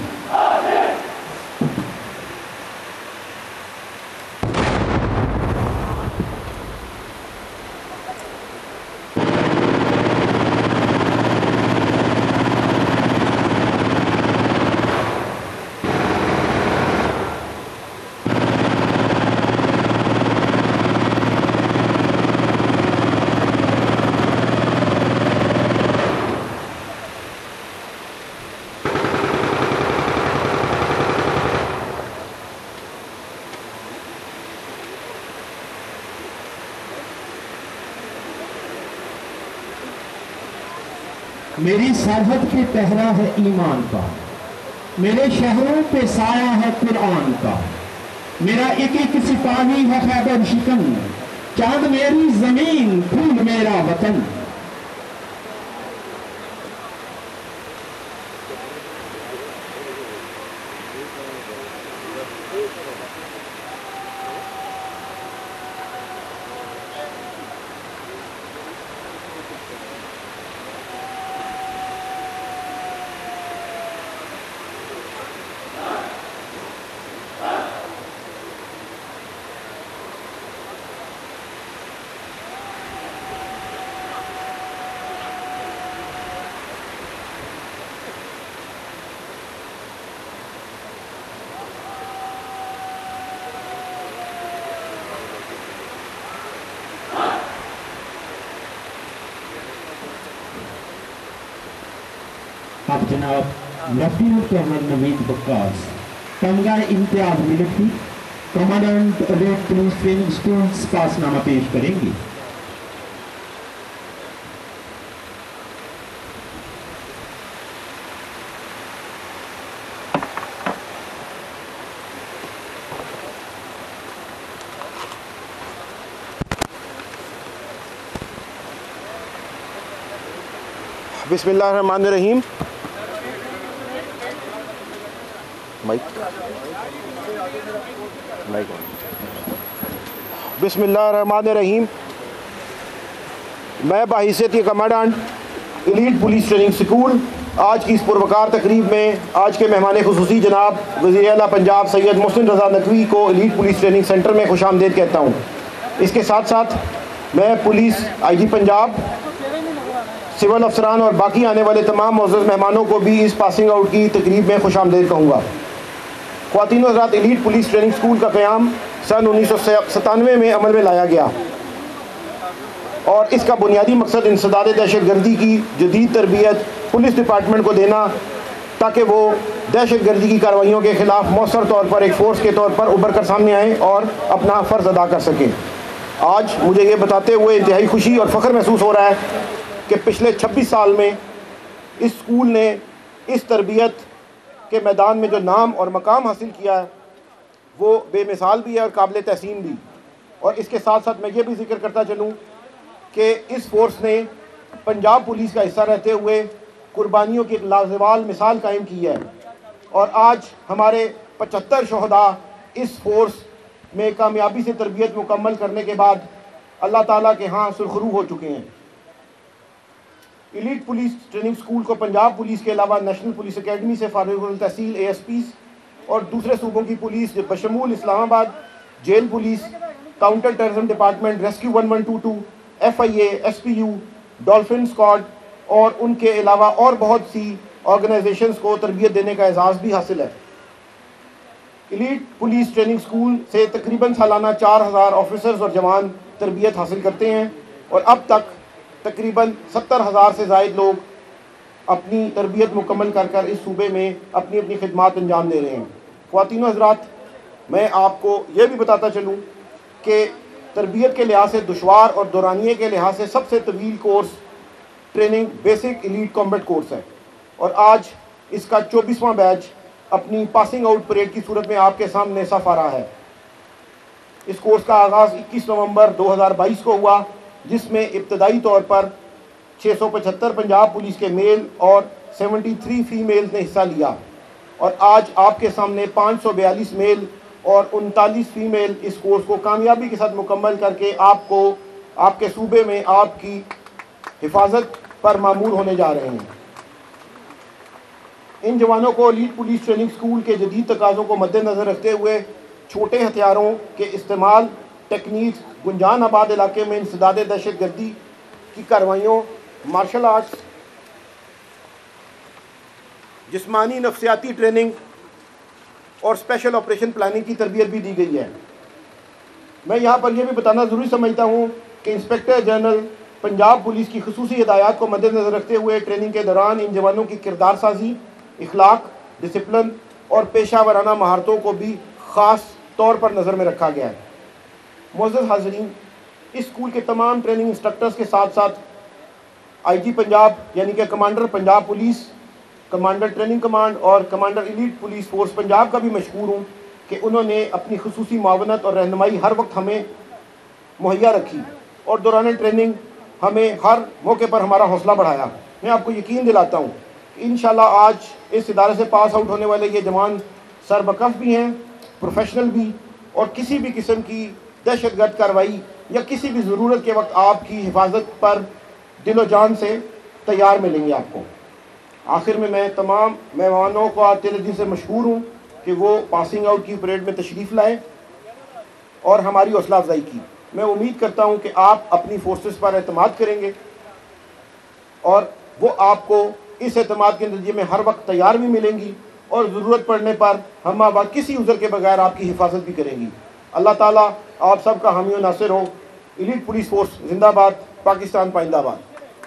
میری سرحد پہ پہرا ہے ایمان کا، میرے شہروں پہ سایہ ہے قرآن کا، میرا ایک ایک سپاہی ہے خیبر شکن، چاند میری زمین، پھول میرا وطن۔ اب جناب لیفٹیننٹ کرنل نوید Bakas, Tamgha Imtiaz military, commandant elite police training school, پاس نامہ پیش کریں گے۔ بسم اللہ الرحمن الرحیم۔ بسم اللہ الرحمن الرحیم۔ میں بحیثیت commandant elite police training school آج کی اس پروقار تقریب میں آج کے مہمان خصوصی جناب وزیر اعلیٰ پنجاب سید محسن رضا نقوی کو ایلیٹ پولیس ٹریننگ سینٹر میں خوش آمدید کہتا ہوں۔ اس کے ساتھ ساتھ میں police I G Punjab, civil افسران اور باقی آنے والے تمام معزز مہمانوں کو بھی اس پاسنگ آؤٹ کی تقریب میں خوش آمدید کہوں گا۔ خواتین و حضرات، ایلیٹ پولیس ٹریننگ سکول کا قیام سن 1997 میں عمل میں لایا گیا۔ اور اس کا بنیادی مقصد انسداد دہشت گردی کی جدید تربیت پولیس ڈپارٹمنٹ کو دینا، تاکہ وہ دہشت گردی کی کارروائیوں کے خلاف مؤثر طور پر ایک فورس کے طور پر ابھر کر سامنے آئیں اور اپنا فرض ادا کر سکیں۔ آج مجھے یہ بتاتے ہوئے انتہائی خوشی اور فخر محسوس ہو رہا ہے کہ پچھلے 26 سال میں اس اسکول نے اس تربیت کے میدان میں جو نام اور مقام حاصل کیا ہے وہ بے مثال بھی ہے اور قابل تحسین بھی۔ اور اس کے ساتھ ساتھ میں یہ بھی ذکر کرتا چلوں کہ اس فورس نے پنجاب پولیس کا حصہ رہتے ہوئے قربانیوں کی ایک لازوال مثال قائم کی ہے، اور آج ہمارے 75 شہداء اس فورس میں کامیابی سے تربیت مکمل کرنے کے بعد اللہ تعالیٰ کے ہاں سرخرو ہو چکے ہیں۔ ایلیٹ پولیس ٹریننگ سکول کو پنجاب پولیس کے علاوہ نیشنل پولیس اکیڈمی سے فارغ التحصیل ASPs اور دوسرے صوبوں کی پولیس بشمول Islamabad jail police, counter terrorism department, rescue 1122، FIA، SPU، dolphin squad اور ان کے علاوہ اور بہت سی آرگنائزیشنز کو تربیت دینے کا اعزاز بھی حاصل ہے۔ ایلیٹ پولیس ٹریننگ سکول سے تقریباً سالانہ 4000 آفیسرز اور جوان تربیت حاصل کرتے ہیں، اور اب تک تقریباً 70,000 سے زائد لوگ اپنی تربیت مکمل کر اس صوبے میں اپنی اپنی خدمات انجام دے رہے ہیں۔ خواتین و حضرات، میں آپ کو یہ بھی بتاتا چلوں کہ تربیت کے لحاظ سے دشوار اور دورانیے کے لحاظ سے سب سے طویل course training basic elite combat course ہے، اور آج اس کا 24واں بیچ اپنی پاسنگ آؤٹ پریڈ کی صورت میں آپ کے سامنے صف آ رہا ہے۔ اس کورس کا آغاز 21 نومبر 2022 کو ہوا، جس میں ابتدائی طور پر 675 پنجاب پولیس کے میل اور 73 فیمیلز نے حصہ لیا، اور آج آپ کے سامنے 542 میل اور 39 فیمیل اس کورس کو کامیابی کے ساتھ مکمل کر کے آپ کو آپ کے صوبے میں آپ کی حفاظت پر مامور ہونے جا رہے ہیں۔ ان جوانوں کو ایلیٹ پولیس ٹریننگ سکول کے جدید تقاضوں کو مد نظر رکھتے ہوئے چھوٹے ہتھیاروں کے استعمال، ٹیکنیکس، گنجان آباد علاقے میں انسداد دہشت گردی کی کارروائیوں، مارشل آرٹس، جسمانی نفسیاتی ٹریننگ اور اسپیشل آپریشن پلاننگ کی تربیت بھی دی گئی ہے۔ میں یہاں پر یہ بھی بتانا ضروری سمجھتا ہوں کہ انسپیکٹر جنرل پنجاب پولیس کی خصوصی ہدایات کو مد نظر رکھتے ہوئے ٹریننگ کے دوران ان جوانوں کی کردار سازی، اخلاق، ڈسپلن اور پیشہ ورانہ مہارتوں کو بھی خاص طور پر نظر میں رکھا گیا ہے۔ معزز حاضرین، اس اسکول کے تمام ٹریننگ انسٹرکٹرز کے ساتھ ساتھ IG پنجاب یعنی کہ commander Punjab police, commander training command اور commander elite police force Punjab کا بھی مشکور ہوں کہ انہوں نے اپنی خصوصی معاونت اور رہنمائی ہر وقت ہمیں مہیا رکھی، اور دوران ٹریننگ ہمیں ہر موقع پر ہمارا حوصلہ بڑھایا۔ میں آپ کو یقین دلاتا ہوں کہ انشاءاللہ آج اس ادارے سے پاس آؤٹ ہونے والے یہ جوان سربکف بھی ہیں، پروفیشنل بھی، اور کسی بھی قسم کی دہشت گرد کارروائی یا کسی بھی ضرورت کے وقت آپ کی حفاظت پر دل و جان سے تیار ملیں گے آپ کو۔ آخر میں تمام مہمانوں کو آج تیرے دن سے مشکور ہوں کہ وہ پاسنگ آؤٹ کی پریڈ میں تشریف لائے اور ہماری حوصلہ افزائی کی۔ میں امید کرتا ہوں کہ آپ اپنی فورسز پر اعتماد کریں گے، اور وہ آپ کو اس اعتماد کے نتیجے میں ہر وقت تیار بھی ملیں گی، اور ضرورت پڑنے پر ہم کسی عذر کے بغیر آپ کی حفاظت بھی کریں گی۔ اللہ تعالیٰ آپ سب کا حامی و ناصر ہو۔ ایلیٹ پولیس فورس زندہ باد، پاکستان پائندہ باد۔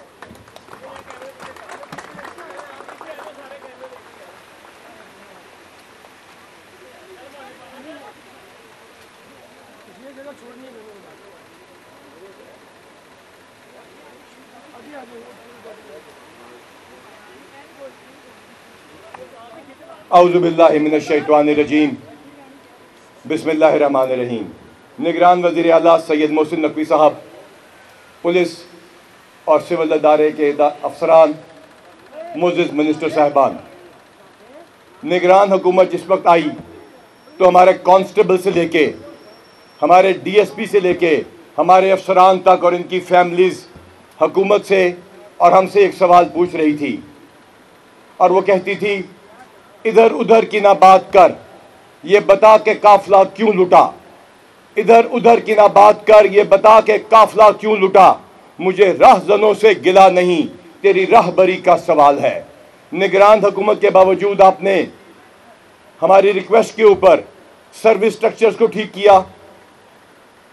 اعوذ باللہ من الشیطان الرجیم، بسم اللہ الرحمن الرحیم۔ نگران وزیر اعلیٰ سید محسن نقوی صاحب، پولیس اور سول ادارے کے افسران، معزز منسٹر صاحبان، نگران حکومت جس وقت آئی تو ہمارے کانسٹیبل سے لے کے ہمارے DSP سے لے کے ہمارے افسران تک اور ان کی فیملیز حکومت سے اور ہم سے ایک سوال پوچھ رہی تھی، اور وہ کہتی تھی ادھر ادھر کی نہ بات کر، یہ بتا کہ قافلہ کیوں لٹا، ادھر ادھر کی نہ بات کر، یہ بتا کہ قافلہ کیوں لٹا، مجھے رہزنوں سے گلا نہیں، تیری راہبری کا سوال ہے۔ نگران حکومت کے باوجود آپ نے ہماری ریکویسٹ کے اوپر سروس سٹرکچرز کو ٹھیک کیا،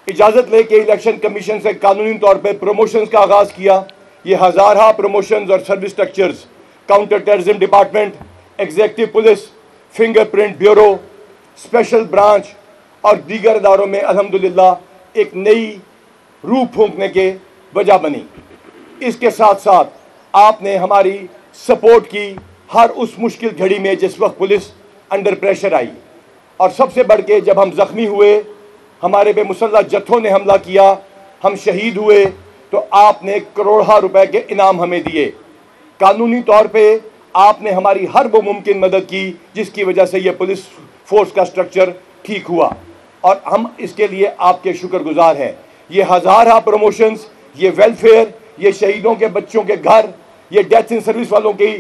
इजाज़त लेके इलेक्शन कमीशन से कानूनी तौर पर प्रमोशंस का आगाज़ किया। ये हज़ारा प्रमोशंस और service structures counter terrorism department, executive police, fingerprint bureau, special branch और दीगर इदारों में अल्हम्दुलिल्लाह एक नई रूह फूंकने के वजह बनी। इसके साथ साथ आपने हमारी सपोर्ट की हर उस मुश्किल घड़ी में जिस वक्त पुलिस अंडर प्रेशर आई, और सबसे बढ़ के जब हम ज़ख्मी हुए, हमारे पे मुसल्लह जत्थों ने हमला किया, हम शहीद हुए, तो आपने करोड़ों रुपए के इनाम हमें दिए। कानूनी तौर पे आपने हमारी हर वो मुमकिन मदद की जिसकी वजह से ये पुलिस फोर्स का स्ट्रक्चर ठीक हुआ, और हम इसके लिए आपके शुक्रगुजार हैं। ये हज़ारा प्रमोशंस, ये वेलफेयर, ये शहीदों के बच्चों के घर, ये डेथ इन सर्विस वालों की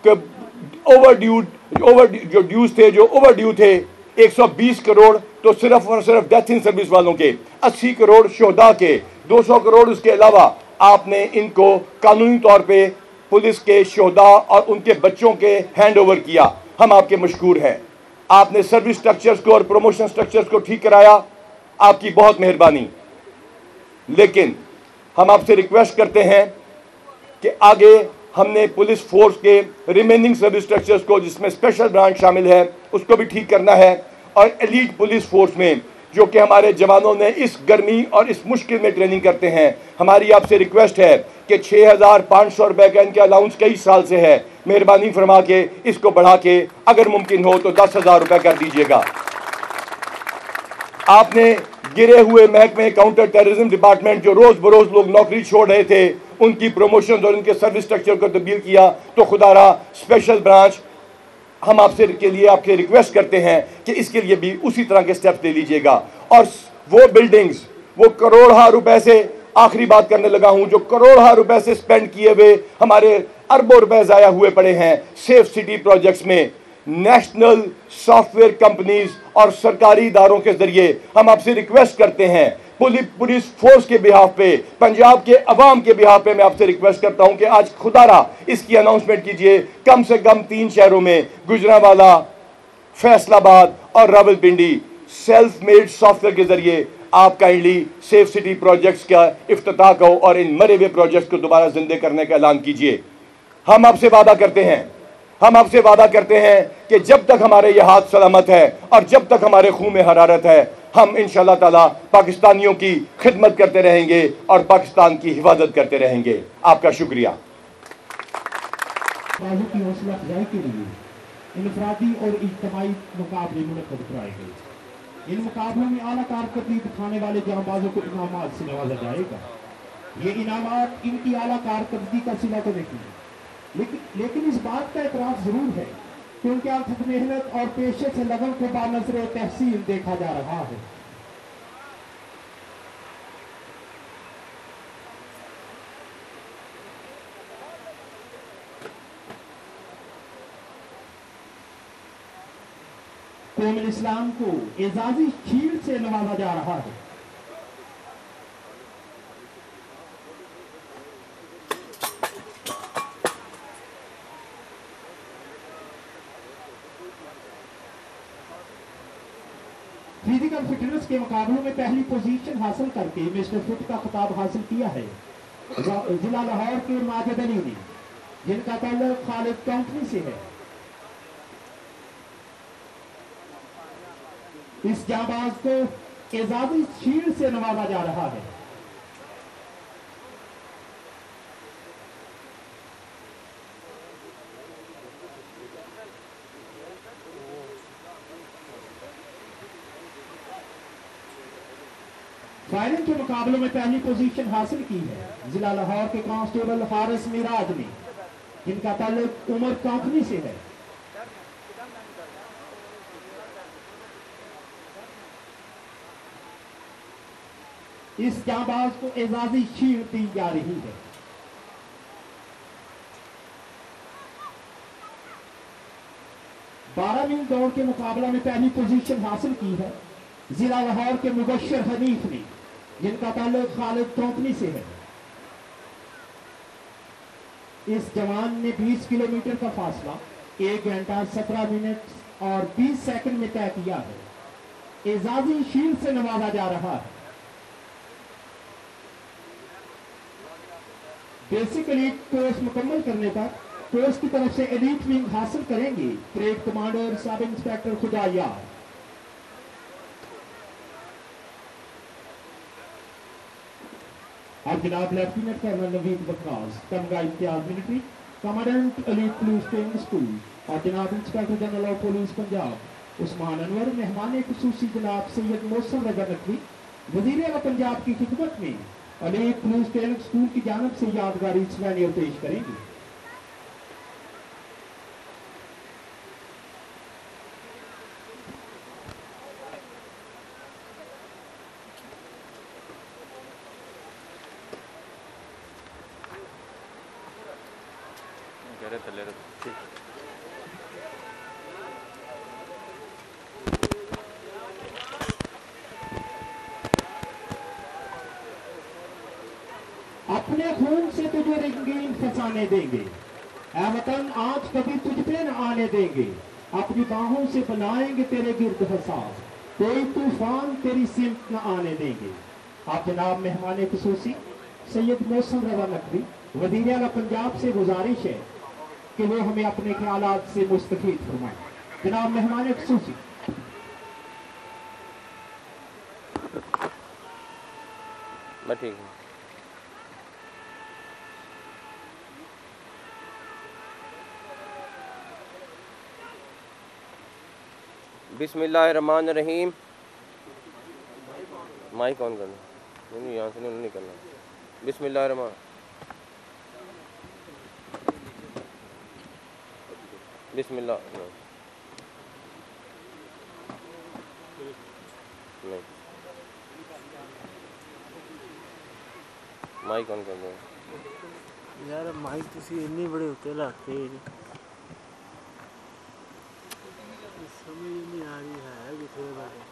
जो ड्यूज थे, जो ओवर ड्यू थे 120 करोड़, तो सिर्फ और सिर्फ डेथ इन सर्विस वालों के 80 करोड़, शोहदा के 200 करोड़, उसके अलावा आपने इनको कानूनी तौर पे पुलिस के शोहदा और उनके बच्चों के हैंड ओवर किया। हम आपके मशकूर हैं। आपने सर्विस स्ट्रक्चर्स को और प्रमोशन स्ट्रक्चर्स को ठीक कराया, आपकी बहुत मेहरबानी। लेकिन हम आपसे रिक्वेस्ट करते हैं कि आगे हमने पुलिस फोर्स के रिमेनिंग सर्विस स्ट्रक्चर्स को, जिसमें स्पेशल ब्रांच शामिल है, उसको भी ठीक करना है, और एलीट पुलिस फोर्स में जो कि हमारे जवानों ने इस गर्मी और इस मुश्किल में ट्रेनिंग करते हैं, हमारी आपसे रिक्वेस्ट है कि 6,500 रुपये का इनका अलाउंस कई साल से है, मेहरबानी फरमा के इसको बढ़ा के अगर मुमकिन हो तो 10,000 रुपये कर दीजिएगा। आपने गिरे हुए महकमे काउंटर टेररिज्म डिपार्टमेंट, जो रोज़ बरोज़ लोग नौकरी छोड़ रहे थे, उनकी प्रमोशन और उनके सर्विस स्ट्रक्चर को तब्दील किया। तो खुदारा स्पेशल ब्रांच, हम आपसे के लिए आपसे रिक्वेस्ट करते हैं कि इसके लिए भी उसी तरह के स्टेप्स ले लीजिएगा। और वो बिल्डिंग्स, वो करोड़ों रुपए से, आखिरी बात करने लगा हूं, जो करोड़ों रुपए से स्पेंड किए हुए, हमारे अरबों रुपए ज़ाया हुए पड़े हैं सेफ सिटी प्रोजेक्ट्स में, नेशनल सॉफ्टवेयर कंपनीज और सरकारी इदारों के जरिए हम आपसे रिक्वेस्ट करते हैं, पुलिस फोर्स के बिहाफ पे, पंजाब के अवाम के बिहाफ पे मैं आपसे रिक्वेस्ट करता हूं कि आज खुदारा इसकी अनाउंसमेंट कीजिए। कम से कम 3 शहरों में, गुजरांवाला, फैसलाबाद और रावलपिंडी, सेल्फ मेड सॉफ्टवेयर के जरिए आप काइंडली सेफ सिटी प्रोजेक्ट्स का इफ्तिताह को और इन मरे हुए प्रोजेक्ट्स को दोबारा जिंदे करने का ऐलान कीजिए। हम आपसे वादा करते हैं कि जब तक हमारे ये हाथ सलामत है और जब तक हमारे खून में हरारत है, हम इंशाअल्लाह ताला पाकिस्तानियों की खिदमत करते रहेंगे और पाकिस्तान की हिफाजत करते रहेंगे। आपका शुक्रिया। की हौसला अफजाई के लिए इनफरादी और इज्तिमाई मुकाबले मुनक्कद कराए गए। इन मुकाबलों में आला कारकर्दगी दिखाने वाले जांबाजों को इनामात से नवाजा जाएगा। ये इनामात इनकी आला कारकर्दगी का सिला तो नहीं, लेकिन इस बात का एतराफ़ जरूर है कि उनके अथक मेहनत और पेशे से लगन को बानज़र तहसीन देखा जा रहा है। कौम इस्लाम को एजाजी शील्ड से नवाजा जा रहा है। फिजिकल फिटनेस के मुकाबलों में पहली पोजीशन हासिल करके मिस्टर फिट का खिताब हासिल किया है जिला लाहौर के माजिद अली ने, जिनका ताल्लुक खालिद कंपनी से है। इस जाबाज को एजाजी शील्ड से नवाजा जा रहा है। फायरिंग के मुकाबलों में पहली पोजीशन हासिल की है जिला लाहौर के कांस्टेबल हारिस मिराज ने, जिनका ताल्लुक उमर कंपनी से है। इस जांबाज को एजाजी शील्ड दी जा रही है। बारह मील दौड़ के मुकाबला में पहली पोजीशन हासिल की है जिला लाहौर के मुबश्शिर हनीफ ने, जिनका ताल्लुक खालिद कंपनी से है। इस जवान ने 20 किलोमीटर का फासला 1 घंटा 17 मिनट और 20 सेकंड में तय किया है। एजाजी शील्ड से नवाजा जा रहा है। बेसिक एलीट कोर्स मुकम्मल करने पर कोर्स की तरफ से एलीट विंग हासिल करेंगे parade commander sub inspector Khudayar. और जनाब lieutenant colonel Naveed Bakraj Tamgha Imtiaz military commandant elite police training school और जनाब inspector general of police Punjab Usman Anwar मेहमान खुसूसी जनाब सैयद मोहसिन रजा नकवी वज़ीर आला पंजाब की खिदमत में एलीट पुलिस ट्रेनिंग स्कूल की जानब से यादगारी सलानियत पेश करेंगे। अपने खून से तुझे रंगीन फसाने देंगे ऐ वतन आज कभी तुझ पे न आने देंगे अपनी बाहों से बनाएंगे तेरे गिर्द फसाद कोई तूफान तेरी सिमत न आने देंगे। आप जनाब मेहमान खुसूसी सैयद मोहसिन रजा नकवी वज़ीर आला पंजाब से गुजारिश है कि वो हमें अपने ख्यालात से मुस्तफीद फरमाएं। जनाब मेहमान खुसूसी। ठीक है। बिस्मिल्लाहिर्रहमानिर्रहीम। माइक ऑन करना, नहीं यहाँ से नहीं करना। बिस्मिल्लाहिर्रहमान बिस्मिल्लाह नहीं माइक ऑन कर दो यार। माइक तुसी इन्नी बड़े होते लाते समझ नहीं आ रही है कितने बड़े।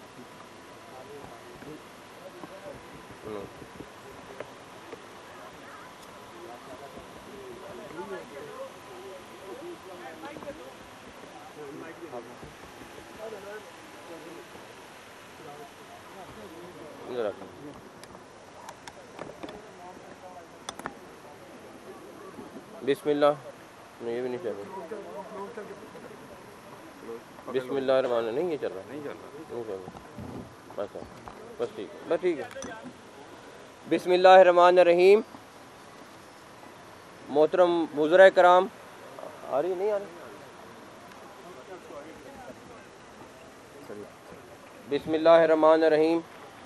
बिस्मिल्लाह नहीं, ये भी नहीं चल रहा। बिस्मिल्लाह नहीं, ये चल रहा नहीं चल रहा। अच्छा बस ठीक है। बिस्मिल्लाहिर्रहमानिर्रहीम। मोहतरम वज़राए कराम, आ रही नहीं आ रही? बिस्मिल्लाहिर्रहमानिर्रहीम।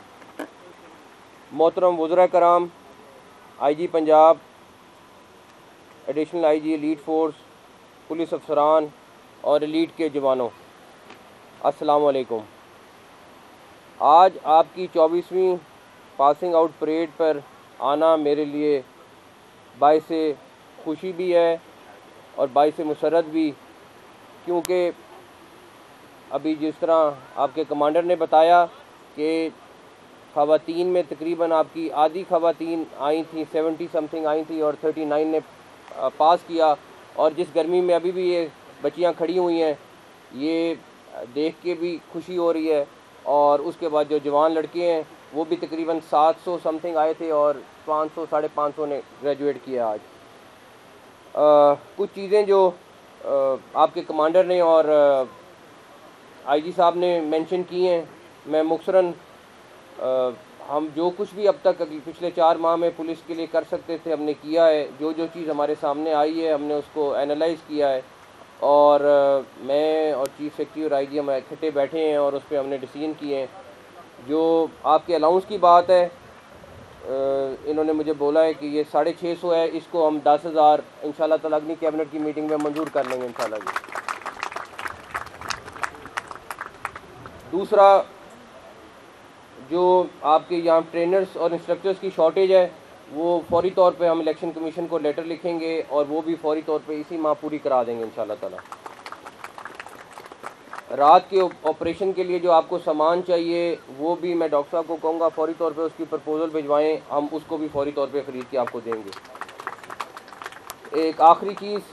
मोहतरम वज़राए कराम, IG Punjab, additional IG elite force, police अफसरान और एलीट के जवानों, अस्सलाम वालेकुम। आज आपकी 24वीं पासिंग आउट परेड पर आना मेरे लिए बाइस खुशी भी है और बाइस मुसरत भी, क्योंकि अभी जिस तरह आपके कमांडर ने बताया कि ख़वातीन में तकरीबन आपकी आधी ख़वातीन आई थी, 70 समथिंग आई थी और 39 ने पास किया। और जिस गर्मी में अभी भी ये बच्चियां खड़ी हुई हैं, ये देख के भी खुशी हो रही है। और उसके बाद जो जवान लड़के हैं वो भी तकरीबन 700 समथिंग आए थे और 500 साढ़े 500 ने ग्रेजुएट किया आज। कुछ चीज़ें जो आपके कमांडर ने और IG साहब ने मेंशन की हैं, मैं मुख्तसरन हम जो कुछ भी अब तक पिछले 4 माह में पुलिस के लिए कर सकते थे हमने किया है। जो चीज़ हमारे सामने आई है हमने उसको एनालाइज़ किया है और मैं और चीफ सेक्रेटरी और IG हम इकट्ठे बैठे हैं और उस पर हमने डिसीजन किए हैं। जो आपके अलाउंस की बात है, इन्होंने मुझे बोला है कि ये 650 है, इसको हम 10,000 इंशाल्लाह ताला अगली कैबिनेट की मीटिंग में मंजूर कर लेंगे इंशाल्लाह जी। दूसरा, जो आपके यहाँ ट्रेनर्स और इंस्ट्रक्टर्स की शॉर्टेज है वो फौरी तौर पे हम इलेक्शन कमीशन को लेटर लिखेंगे और वो भी फौरी तौर पे इसी माह पूरी करा देंगे इंशाल्लाह ताला। रात के ऑपरेशन के लिए जो आपको सामान चाहिए वो भी मैं डॉक्टर साहब को कहूँगा फौरी तौर पे उसकी प्रपोज़ल भिजवाएं, हम उसको भी फौरी तौर पे ख़रीद के आपको देंगे। एक आखिरी चीज़,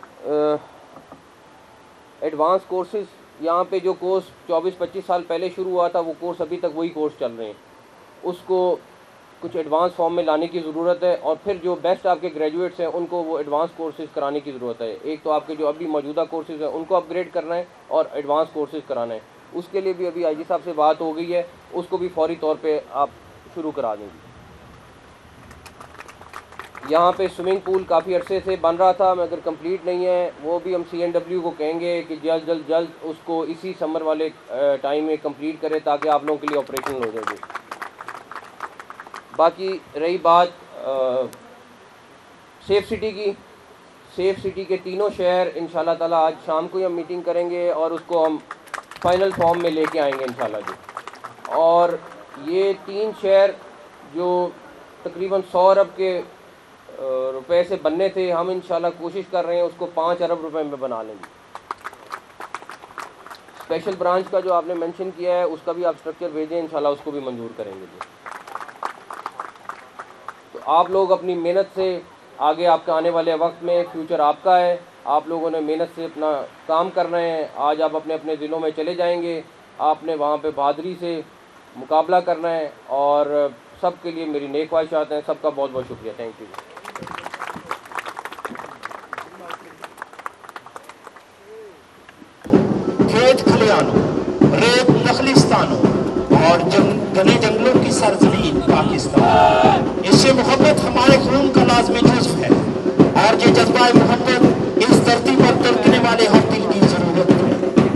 एडवांस कोर्सेज़, यहाँ पे जो कोर्स 24-25 साल पहले शुरू हुआ था वो कोर्स अभी तक वही कोर्स चल रहे हैं। उसको کچھ ایڈوانس فارم میں لانے کی ضرورت ہے، اور پھر جو بیسٹ آپ کے گریجویٹس ہیں ان کو وہ ایڈوانس کورسز کرانے کی ضرورت ہے۔ ایک تو آپ کے جو ابھی موجودہ کورسز ہیں ان کو اپ گریڈ کرنا ہے اور ایڈوانس کورسز کرانا ہے۔ اس کے لیے بھی ابھی آئی جی صاحب سے بات ہو گئی ہے، اس کو بھی فوری طور پہ آپ شروع کرا دیں گے۔ یہاں پہ سوئمنگ پول کافی عرصے سے بن رہا تھا مگر کمپلیٹ نہیں ہے، وہ بھی ہم CNW کو کہیں گے کہ جلد اس کو اسی سمر والے ٹائم میں کمپلیٹ کرے تاکہ آپ لوگوں کے لیے آپریشنل ہو جائے گی۔ باقی رہی بات سیف سٹی کی، سیف سٹی کے تینوں شہر انشاءاللہ تعالیٰ آج شام کو ہی ہم میٹنگ کریں گے اور اس کو ہم فائنل فارم میں لے کے آئیں گے انشاءاللہ جی۔ اور یہ 3 شہر جو تقریباً 100 ارب کے روپے سے بننے تھے، ہم انشاءاللہ کوشش کر رہے ہیں اس کو 5 ارب روپے میں بنا لیں گے۔ اسپیشل برانچ کا جو آپ نے مینشن کیا ہے اس کا بھی آپ اسٹرکچر بھیجیں، انشاءاللہ اس کو بھی منظور کریں گے جی۔ تو آپ لوگ اپنی محنت سے آگے آپ کا آنے والے وقت میں فیوچر آپ کا ہے، آپ لوگوں نے محنت سے اپنا کام کرنا ہے۔ آج آپ اپنے اپنے ضلعوں میں چلے جائیں گے، آپ نے وہاں پہ بہادری سے مقابلہ کرنا ہے، اور سب کے لیے میری نیک خواہشات ہیں۔ سب کا بہت بہت شکریہ، تھینک یو۔ کھیت کھلیانوں، ریت نخلستانوں اور گھنے جنگلوں کی سرزمین پاکستان، اس سے محبت ہمارے خون کا لازمی جزو ہے، اور یہ جذبہ محبت اس دھرتی پر تڑپنے والے ہر دل کی ضرورت ہے۔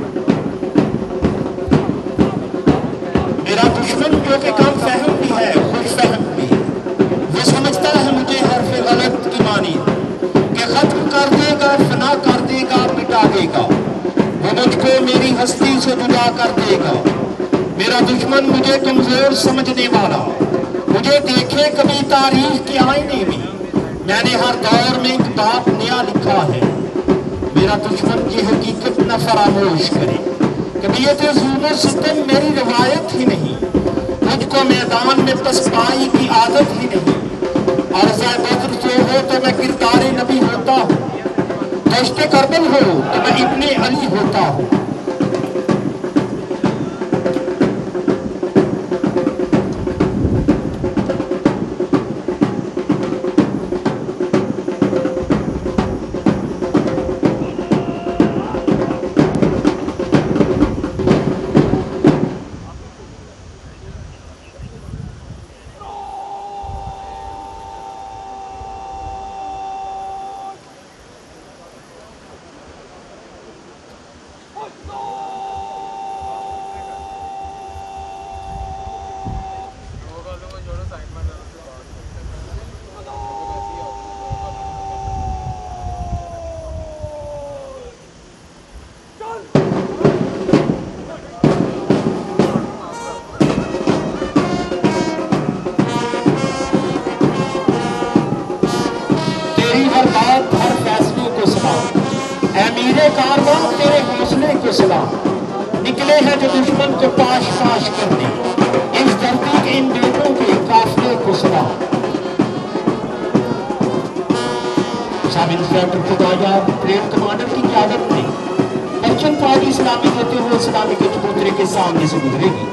میرا دشمن جو کہ کم فہم بھی ہے، خوش فہم بھی، وہ سمجھتا ہے مجھے حرف غلط کی مانی کہ ختم کر دے گا، فنا کر دے گا، مٹا دے گا، وہ مجھ کو میری ہستی سے جدا کر دے گا۔ میرا دشمن مجھے کمزور سمجھنے والا، مجھے دیکھے کبھی تاریخ کے آئینے میں، میں نے ہر دور میں ایک بات نیا لکھا ہے۔ میرا دشمن یہ حقیقت نہ فراموش کرے کبھی یہ تو ظلم و ستم میری روایت ہی نہیں، مجھ کو میدان میں پسپائی کی عادت ہی نہیں، عرض بدر جو ہو تو میں کردار نبی ہوتا ہوں، دشت کربل ہو تو میں ابن علی ہوتا ہوں۔ کارواں تیرے حوصلے کو سلام، نکلے ہیں جو دشمن کو پاش پاش کرنے، اس دھرتی کے ان بیٹوں کے قافلے کو سلام۔ Sub inspector Khudaya parade commander کی قیادت میں پرچم فوجی اسلامی ہوتے ہوئے اسلامی کے چبوترے کے سامنے سے گزرے گی۔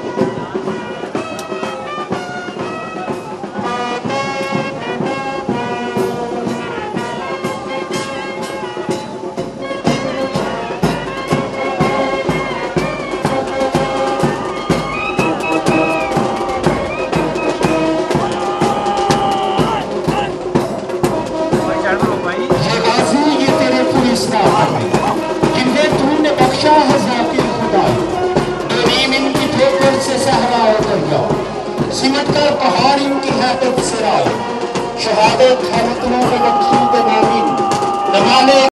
سمٹ کر پہاڑ ان کی حیبت سے رائے، شہادت ہے وطنوں میں مقصود نامین، نوالے